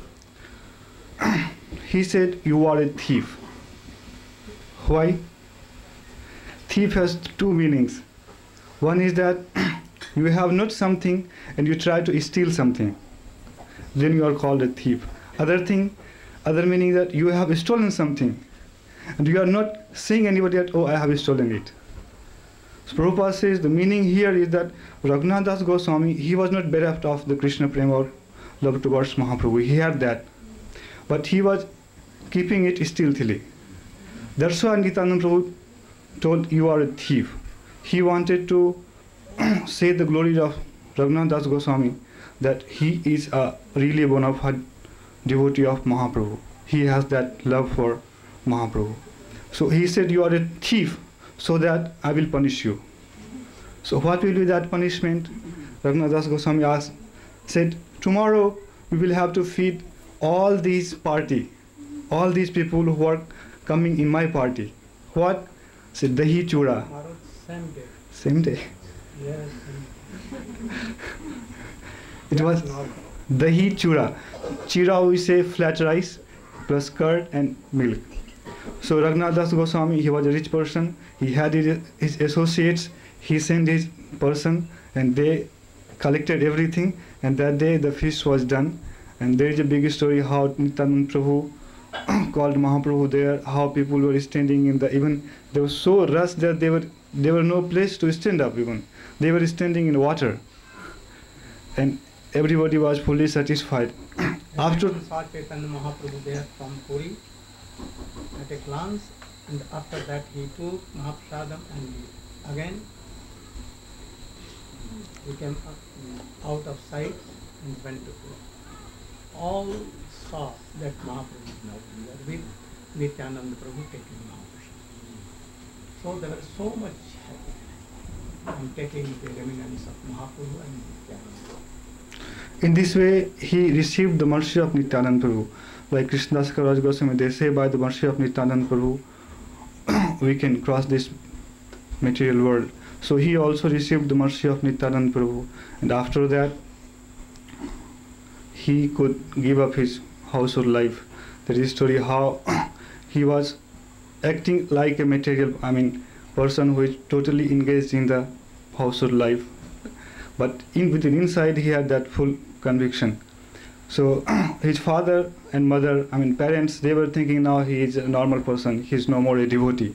He said, "You are a thief." Why? Thief has two meanings. One is that you have not something and you try to steal something. Then you are called a thief. Other meaning that you have stolen something and you are not saying anybody that, "Oh, I have stolen it." So Prabhupada says the meaning here is that Raghunath Das Goswami, he was not bereft of the Krishna Prema or love towards Mahaprabhu. He had that. But he was keeping it stealthily. That's why Nityananda Prabhu told, "You are a thief." He wanted to say the glory of Raghunath Das Goswami, that he is a really bona fide devotee of Mahaprabhu. He has that love for Mahaprabhu. So he said, "You are a thief, so that I will punish you." So what will be that punishment? Raghunath Das Goswami said, "Tomorrow we will have to feed all these people who are coming in my party." What? Said, "Dahi chura." Same day. Yes. It was dahi chura. Chira we say flat rice plus curd and milk. So Raghunath Das Goswami, he was a rich person. He had his associates. He sent his person and they collected everything. And that day the feast was done. And there is a big story how Nityananda Prabhu called Mahaprabhu there, how people were standing in the, even they were so rushed that there were no place to stand up even. They were standing in water. And everybody was fully satisfied. After saw Chaitanya Mahaprabhu there from Puri at a glance, and after that he took Mahaprasadam and again he came out of sight and went to Puri. All saw that Mahaprabhu is now there with Nityananda Prabhu taking Mahaprasad. So they were so much happy and taking the remnants of Mahaprabhu and Nityananda. In this way, he received the mercy of Nityananda Prabhu. Like Krishnadas Kaviraj Goswami, they say by the mercy of Nityananda Prabhu, we can cross this material world. So he also received the mercy of Nityananda Prabhu, and after that, he could give up his household life. There is a story how he was acting like a material, person who is totally engaged in the household life. But within inside he had that full conviction. So his father and mother, parents, they were thinking now he is a normal person, he is no more a devotee.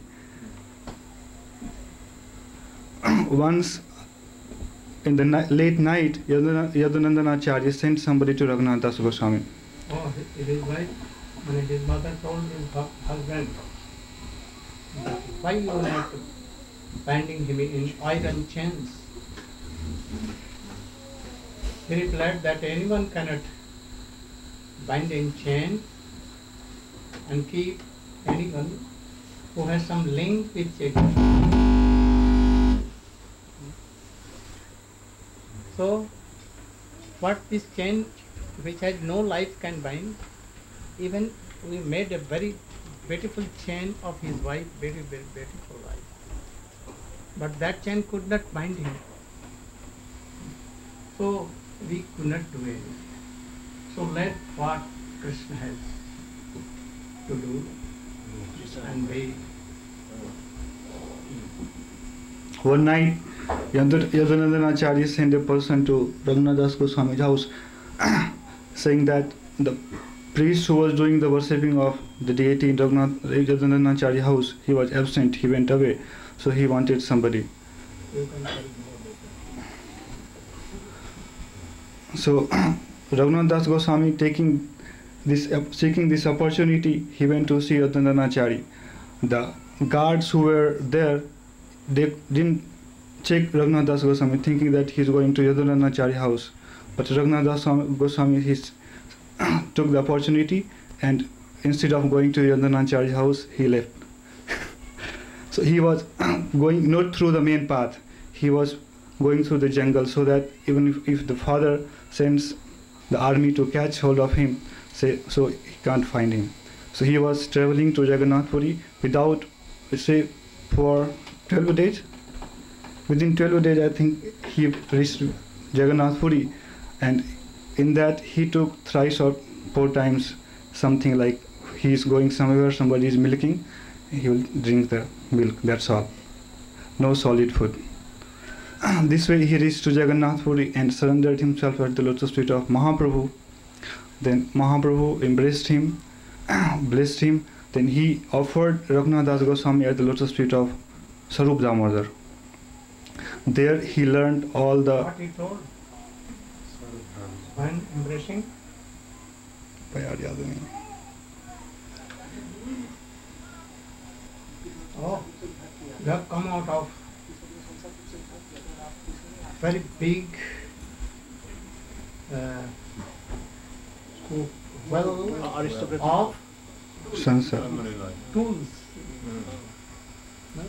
Once in the late night, Yadunandana Acharya sent somebody to Raghunath Das Goswami. Oh, it is right. When his mother told his husband, "Why you are not binding him in iron chains?" He replied that anyone cannot bind in chain and keep anyone who has some link with Chaitanya. So, what this chain which has no life can bind, even we made a very beautiful chain of his wife, very, very beautiful wife. But that chain could not bind him. So, we could not do anything. So, let what Krishna has to do and we. One night, Yadunandana Acharya sent a person to Raghunath Das Goswami's house saying that the priest who was doing the worshipping of the deity in Yadunandana Acharya's house, he was absent, he went away, so he wanted somebody. So Raghunath Das Goswami seeking this opportunity, he went to see Yadunandana Acharya. The guards who were there, they didn't check Raghunath Das Goswami, thinking that he is going to Yadunandana Acharya's house. But Raghunath Das Goswami took the opportunity, and instead of going to Yadunandana Acharya's house, he left. So he was going not through the main path. He was going through the jungle, so that even if the father sends the army to catch hold of him, so he can't find him. So he was traveling to Jagannath Puri without, say, for 12 days. Within 12 days, I think he reached Jagannath Puri, and in that he took thrice or 4 times something like he is going somewhere, somebody is milking, he will drink the milk, that's all. No solid food. This way he reached to Jagannath Puri and surrendered himself at the lotus feet of Mahaprabhu. Then Mahaprabhu embraced him, blessed him. Then he offered Raghunath Das Goswami at the lotus feet of Sarup Damodar. There he learned all the... What he told? When embracing? Oh, you have come out of very big of Sunset. tools. No?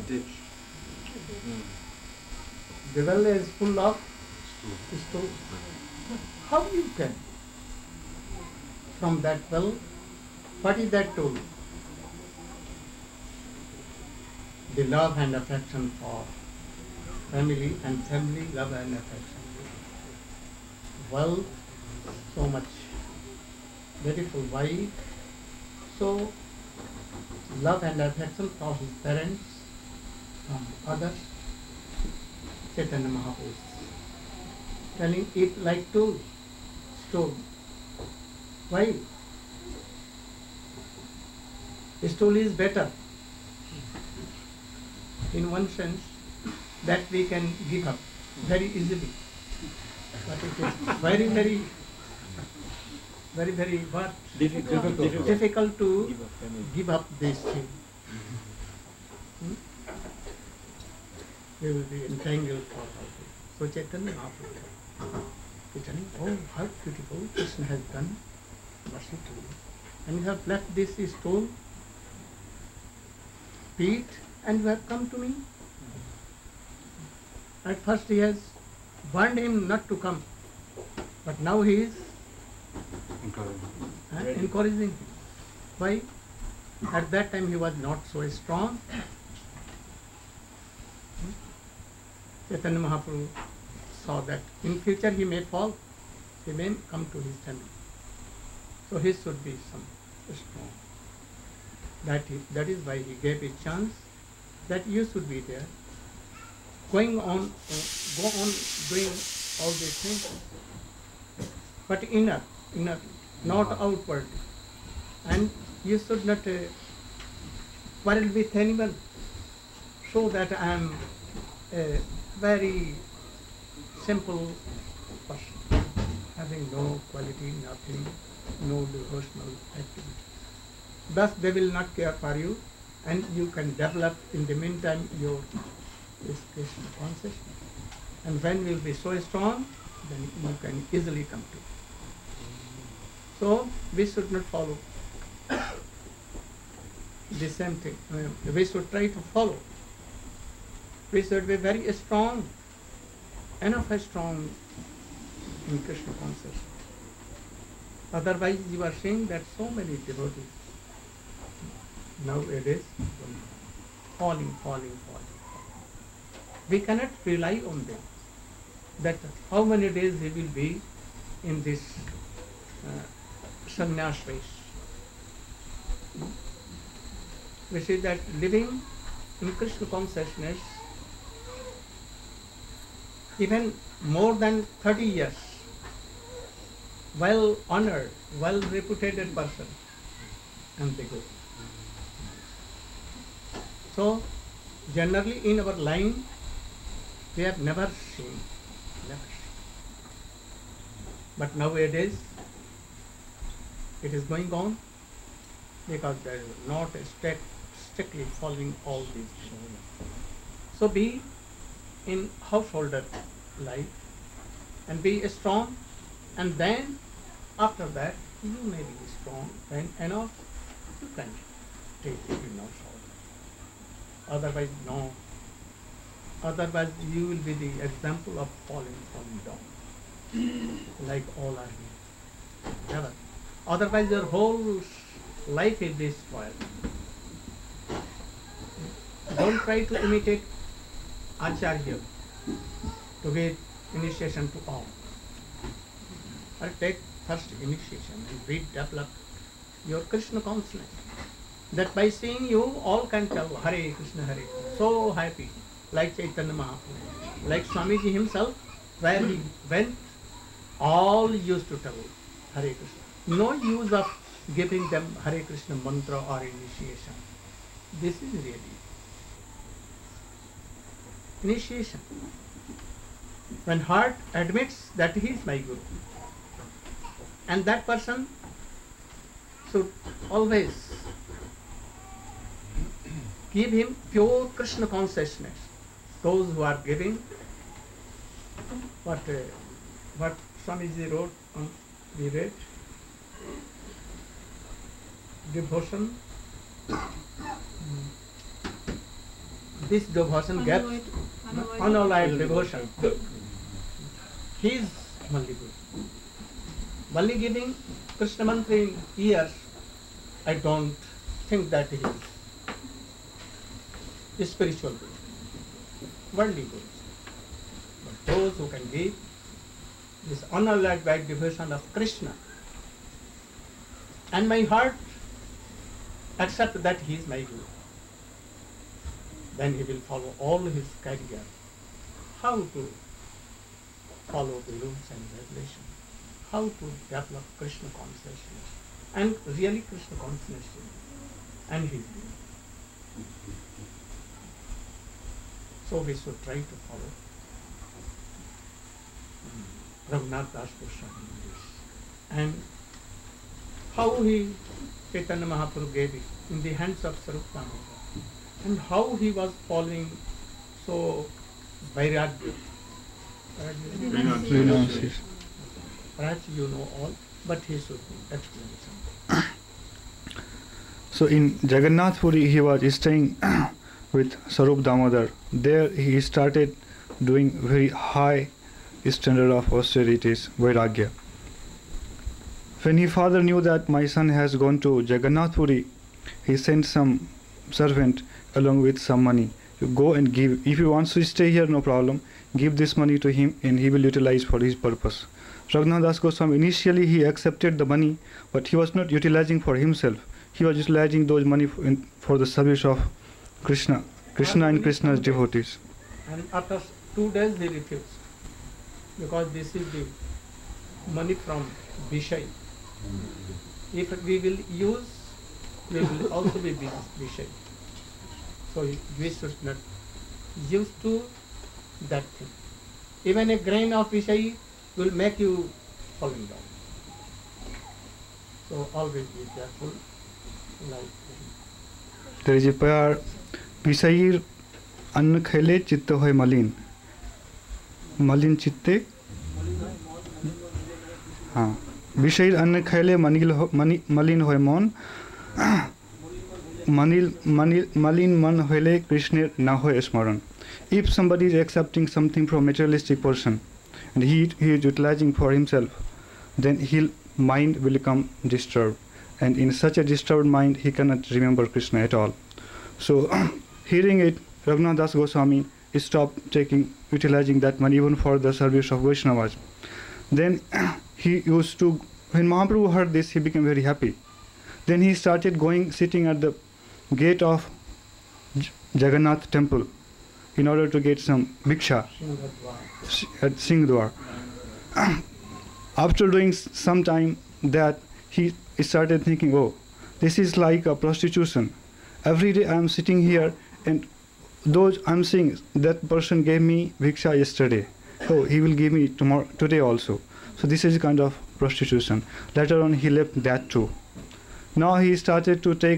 The well is full of stools. How you can? From that well, what is that tool? The love and affection for family, and family love and affection. Well, so much beautiful wife, so love and affection for his parents, from others. Chaitanya Mahaprabhu telling it like tool, stone. Why? Stone is better in one sense that we can give up very easily. But it is very what? Difficult to give up this thing. We will be entangled for all this. So Chaitanya Mahaprabhu is telling, oh, how beautiful Krishna has done mercy to you. And you have left this stone feet and you have come to me. At first he has warned him not to come, but now he is encouraging him. Why? At that time he was not so strong. Chaitanya Mahaprabhu saw that in future he may fall, he may come to his family. So he should be some strong. That is why he gave a chance that you should be there. Go on doing all these things, but inner, not outward. And you should not quarrel with anyone, so that I am a very simple person, having no quality, nothing, no devotional activity. Thus they will not care for you, and you can develop in the meantime your Krishna consciousness. And when you will be so strong, then you can easily come to it. So we should not follow the same thing. We should try to follow. We should be very strong, enough strong in Krishna consciousness. Otherwise you are seeing that so many devotees nowadays falling. We cannot rely on them. That how many days he will be in this sannyas race. We see that living in Krishna consciousness, even more than 30 years, well honored, well reputed person, and they go. So generally in our line we have never seen. But nowadays it is going on because they are not strictly following all these things. So be in householder life and be strong, and then after that you may be strong and enough, you can take it in household. Otherwise, no. Otherwise, you will be the example of falling down, like all are here. Never. Otherwise, your whole life will be spoiled. Don't try to imitate Acharya to get initiation to all. Or take first initiation and redevelop your Krishna consciousness. That by seeing you, all can tell Hare Krishna, Hare Krishna. So happy, like Chaitanya Mahaprabhu, like Swamiji himself, where he went, all used to tell Hare Krishna. No use of giving them Hare Krishna mantra or initiation. This is really initiation. When heart admits that he is my Guru, and that person should always give him pure Krishna consciousness. Those who are giving what Swamiji wrote on the read, devotion. This devotion gets unalloyed devotion. He is only good. Only giving Krishna mantra in ears, I don't think that he is spiritual good, worldly good. But those who can give this unalloyed devotion of Krishna, and my heart accept that he is my Guru, then he will follow all his career, how to follow the rules and regulations, how to develop Krishna consciousness, and really Krishna consciousness, and his will. So we should try to follow Raghunath Das Goswami in this. And how he, Chaitanya Mahaprabhu, gave it in the hands of Sarup Damodar, and how he was following so Vairagya. Renunciation. Perhaps you know all, but he should explain something. So in Jagannath Puri he was staying with Sarup Damodar. There he started doing very high standard of austerities, Vairagya. When his father knew that my son has gone to Jagannath Puri, he sent some servant along with some money. You go and give. If he wants to stay here, no problem. Give this money to him and he will utilize for his purpose. Raghunath Das Goswami, initially he accepted the money, but he was not utilizing for himself. He was utilizing those money for the service of Krishna and Krishna's devotees. And after 2 days he refused, because this is the money from Vishay. If we will use, we will also be Vishay. So we should not use to that thing. Even a grain of Vishay will make you falling down. So always be careful. There is a prayer, Visayir Anna Khele Chitta Hoy Malin. Malin Chitte? Visayir Anna Khele Malin Hoy Mon. Malin Man Hoyle Krishna Na Hoy Smaran. If somebody is accepting something from materialistic person and he is utilizing for himself, then his mind will become disturbed. And in such a disturbed mind, he cannot remember Krishna at all. So, hearing it, Raghunath Das Goswami stopped utilizing that money even for the service of Vaishnavas. Then he used to, when Mahaprabhu heard this, he became very happy. Then he started sitting at the gate of Jagannath temple in order to get some bhiksha at Singhdwar. After doing some time that, he started thinking, oh, this is like a prostitution. Every day I am sitting here and those I am seeing, that person gave me bhiksha yesterday. Oh, he will give me today also. So this is a kind of prostitution. Later on he left that too. Now he started to take,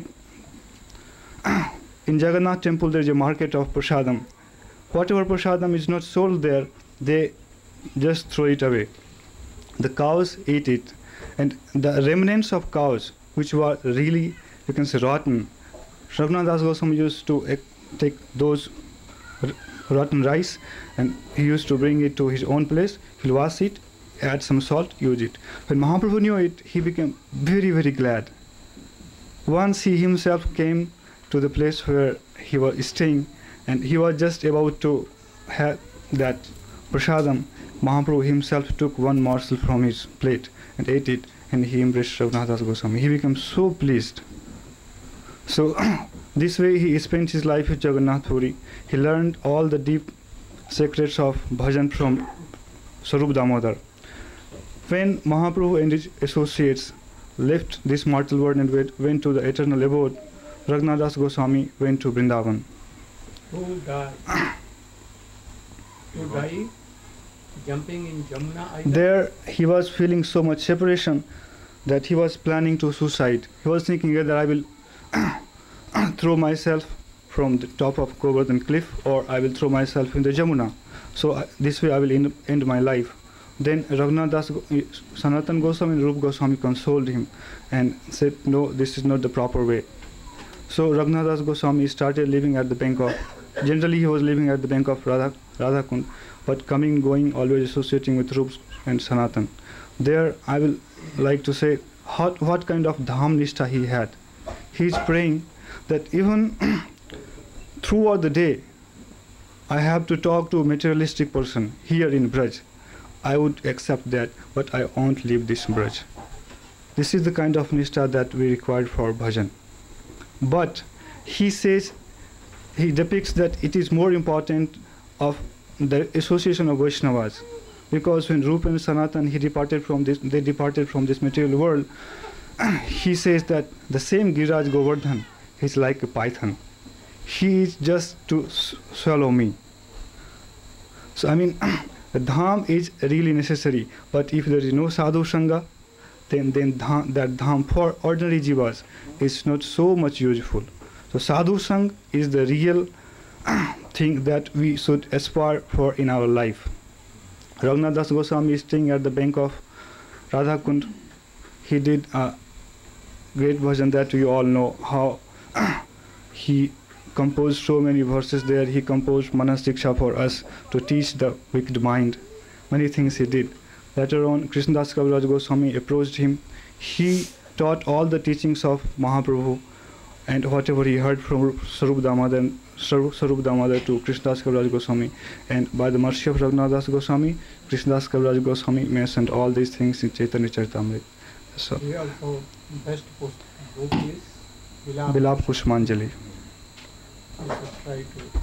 in Jagannath temple there is a market of prasadam. Whatever prasadam is not sold there, they just throw it away. The cows eat it. And the remnants of cows, which were really, you can say, rotten, Raghunath Das Goswami used to take those rotten rice, and he used to bring it to his own place. He'll wash it, add some salt, use it. When Mahaprabhu knew it, he became very, very glad. Once he himself came to the place where he was staying, and he was just about to have that prasadam, Mahaprabhu himself took one morsel from his plate and ate it, and he embraced Raghunath Das Goswami. He became so pleased. So this way he spent his life with Jagannath Puri. He learned all the deep secrets of bhajan from Sarup Damodar. When Mahaprabhu and his associates left this mortal world and went to the eternal abode, Raghunath Das Goswami went to Vrindavan. Who died? Who died? Jumping in Jamuna? There he was feeling so much separation that he was planning to suicide. He was thinking whether I will throw myself from the top of Govardhan cliff, or I will throw myself in the Jamuna. So this way I will end my life. Then Raghunath Das, Sanatan Goswami and Rup Goswami consoled him and said, no, this is not the proper way. So Raghunath Das Goswami started living at the bank of, generally he was living at the bank of Radhakund, but coming, going, always associating with Rup and Sanatan. There I will like to say what kind of dham nishtha he had. He is praying that even throughout the day I have to talk to a materialistic person here in Braj. I would accept that, but I won't leave this Braj. This is the kind of nishtha that we require for bhajan. But he says, he depicts that it is more important of the association of Vaishnavas, because when Rupa and Sanatan they departed from this material world, he says that the same Giriraj Govardhan is like a python. He is just to swallow me. So I mean, the dham is really necessary, but if there is no sadhu sangha, then that dham for ordinary jivas is not so much useful. So sadhu sang is the real thing that we should aspire for in our life. Raghunath Das Goswami is staying at the bank of Radhakund. He did a great bhajan that you all know, how he composed so many verses there. He composed Manas Diksha for us to teach the wicked mind. Many things he did. Later on, Krishnadas Kaviraj Goswami approached him. He taught all the teachings of Mahaprabhu and whatever he heard from Sarup Damodar to Krishnadas Kaviraj Goswami. And by the mercy of Raghunath Das Goswami, Krishnadas Kaviraj Goswami mentioned all these things in Chaitanya Charitamrita. So, he also best book is Bilap Kushmanjali. I should try to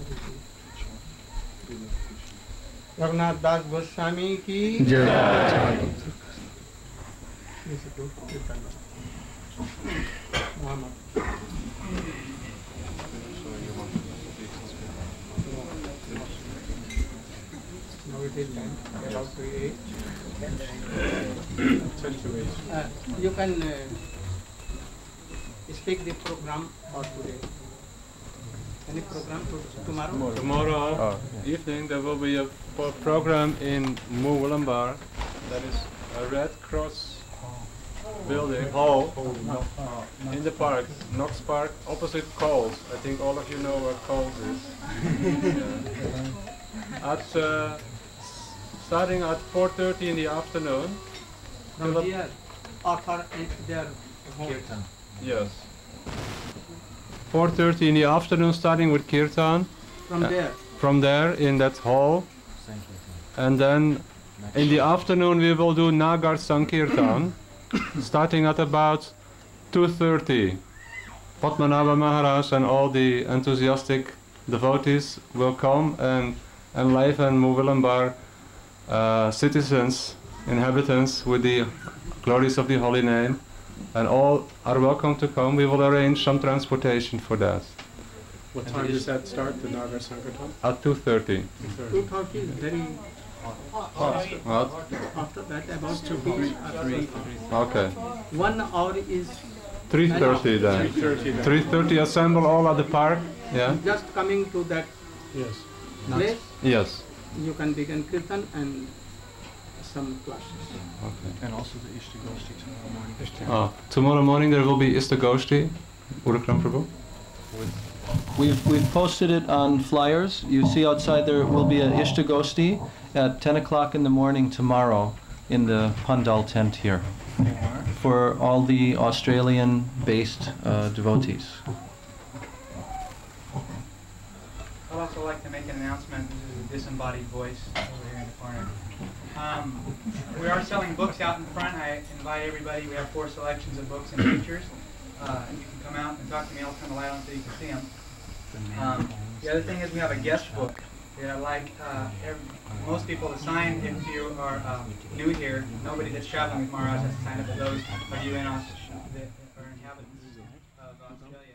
Raghunath Das Goswami ki Jai. Now it is time, about to 8. 10 to 8. You can speak the program for today. Any program tomorrow? Tomorrow evening there will be a program in Moorlambar. That is a Red Cross building hall in the park, Knox Park, opposite Coles. I think all of you know where Coles is. At starting at 4:30 in the afternoon. From here or for their home? Yes. 4:30 in the afternoon, starting with Kirtan. From there? From there, in that hall. And then in the afternoon we will do Nagar Sankirtan, starting at about 2:30. Padmanabha Maharaj and all the enthusiastic devotees will come and enliven Moorlambar citizens, inhabitants with the glories of the holy name. And all are welcome to come. We will arrange some transportation for that. What time does that start, the Nagar Sankirtan? At 2:30. 2:30 is very What? after that about 2:30. Okay. 1 hour is 3:30 then. 3:30 then. 3:30 assemble all at the park. Yeah? just coming to that Yes. place. Yes. You can begin kirtan and some classes. Okay. And also the Ishta Goshti tomorrow morning. Tomorrow morning there will be Ishta Goshti, Urukram Prabhu. With We've posted it on flyers. You see outside there will be an Ishtagosti at 10 o'clock in the morning tomorrow in the Pandal tent here for all the Australian-based devotees. I'd also like to make an announcement. This is a disembodied voice over here in the corner. We are selling books out in front. I invite everybody. We have 4 selections of books and pictures. You can come out and talk to me. I'll turn the light on so you can see them. The other thing is we have a guest book that I'd like most people to sign if you are new here. Nobody that's traveling with Maharaj has to sign up, for those of you in that are inhabitants of Australia.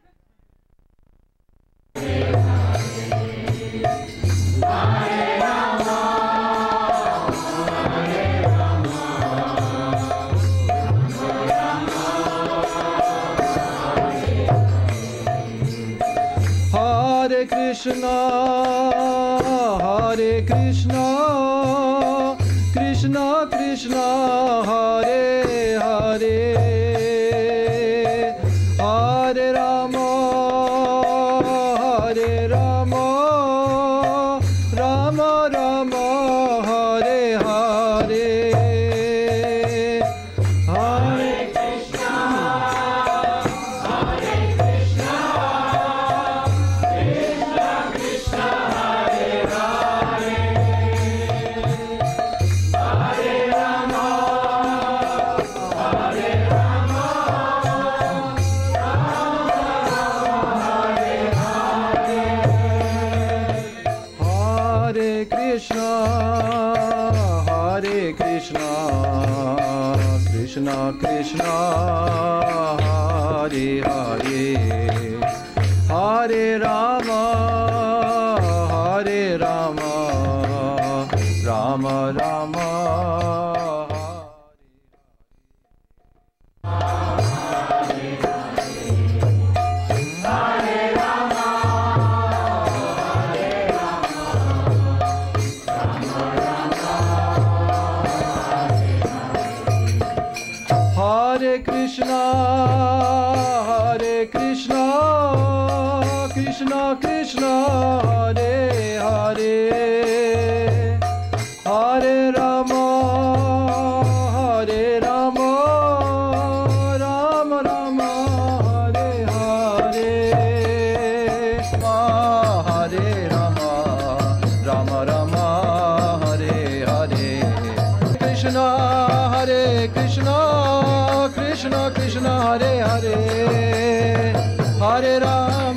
Hare Krishna, Hare Krishna, Krishna Krishna, Hare Hare, Hare Rama, Hare Rama, Rama Rama, Hare Hare, Hare Krishna, Hare Krishna, Krishna Krishna, Hare Hare, Hare Rama, Hare Rama, Rama Rama, Hare Krishna, Hare Krishna, Krishna Krishna, Hare Hare, Hare Rama, Hare Rama, Rama Rama, Hare Hare, Hare Rama, Rama Rama, Hare Hare, Krishna, Hare Krishna, Krishna Krishna, Hare Hare, Hare Rama,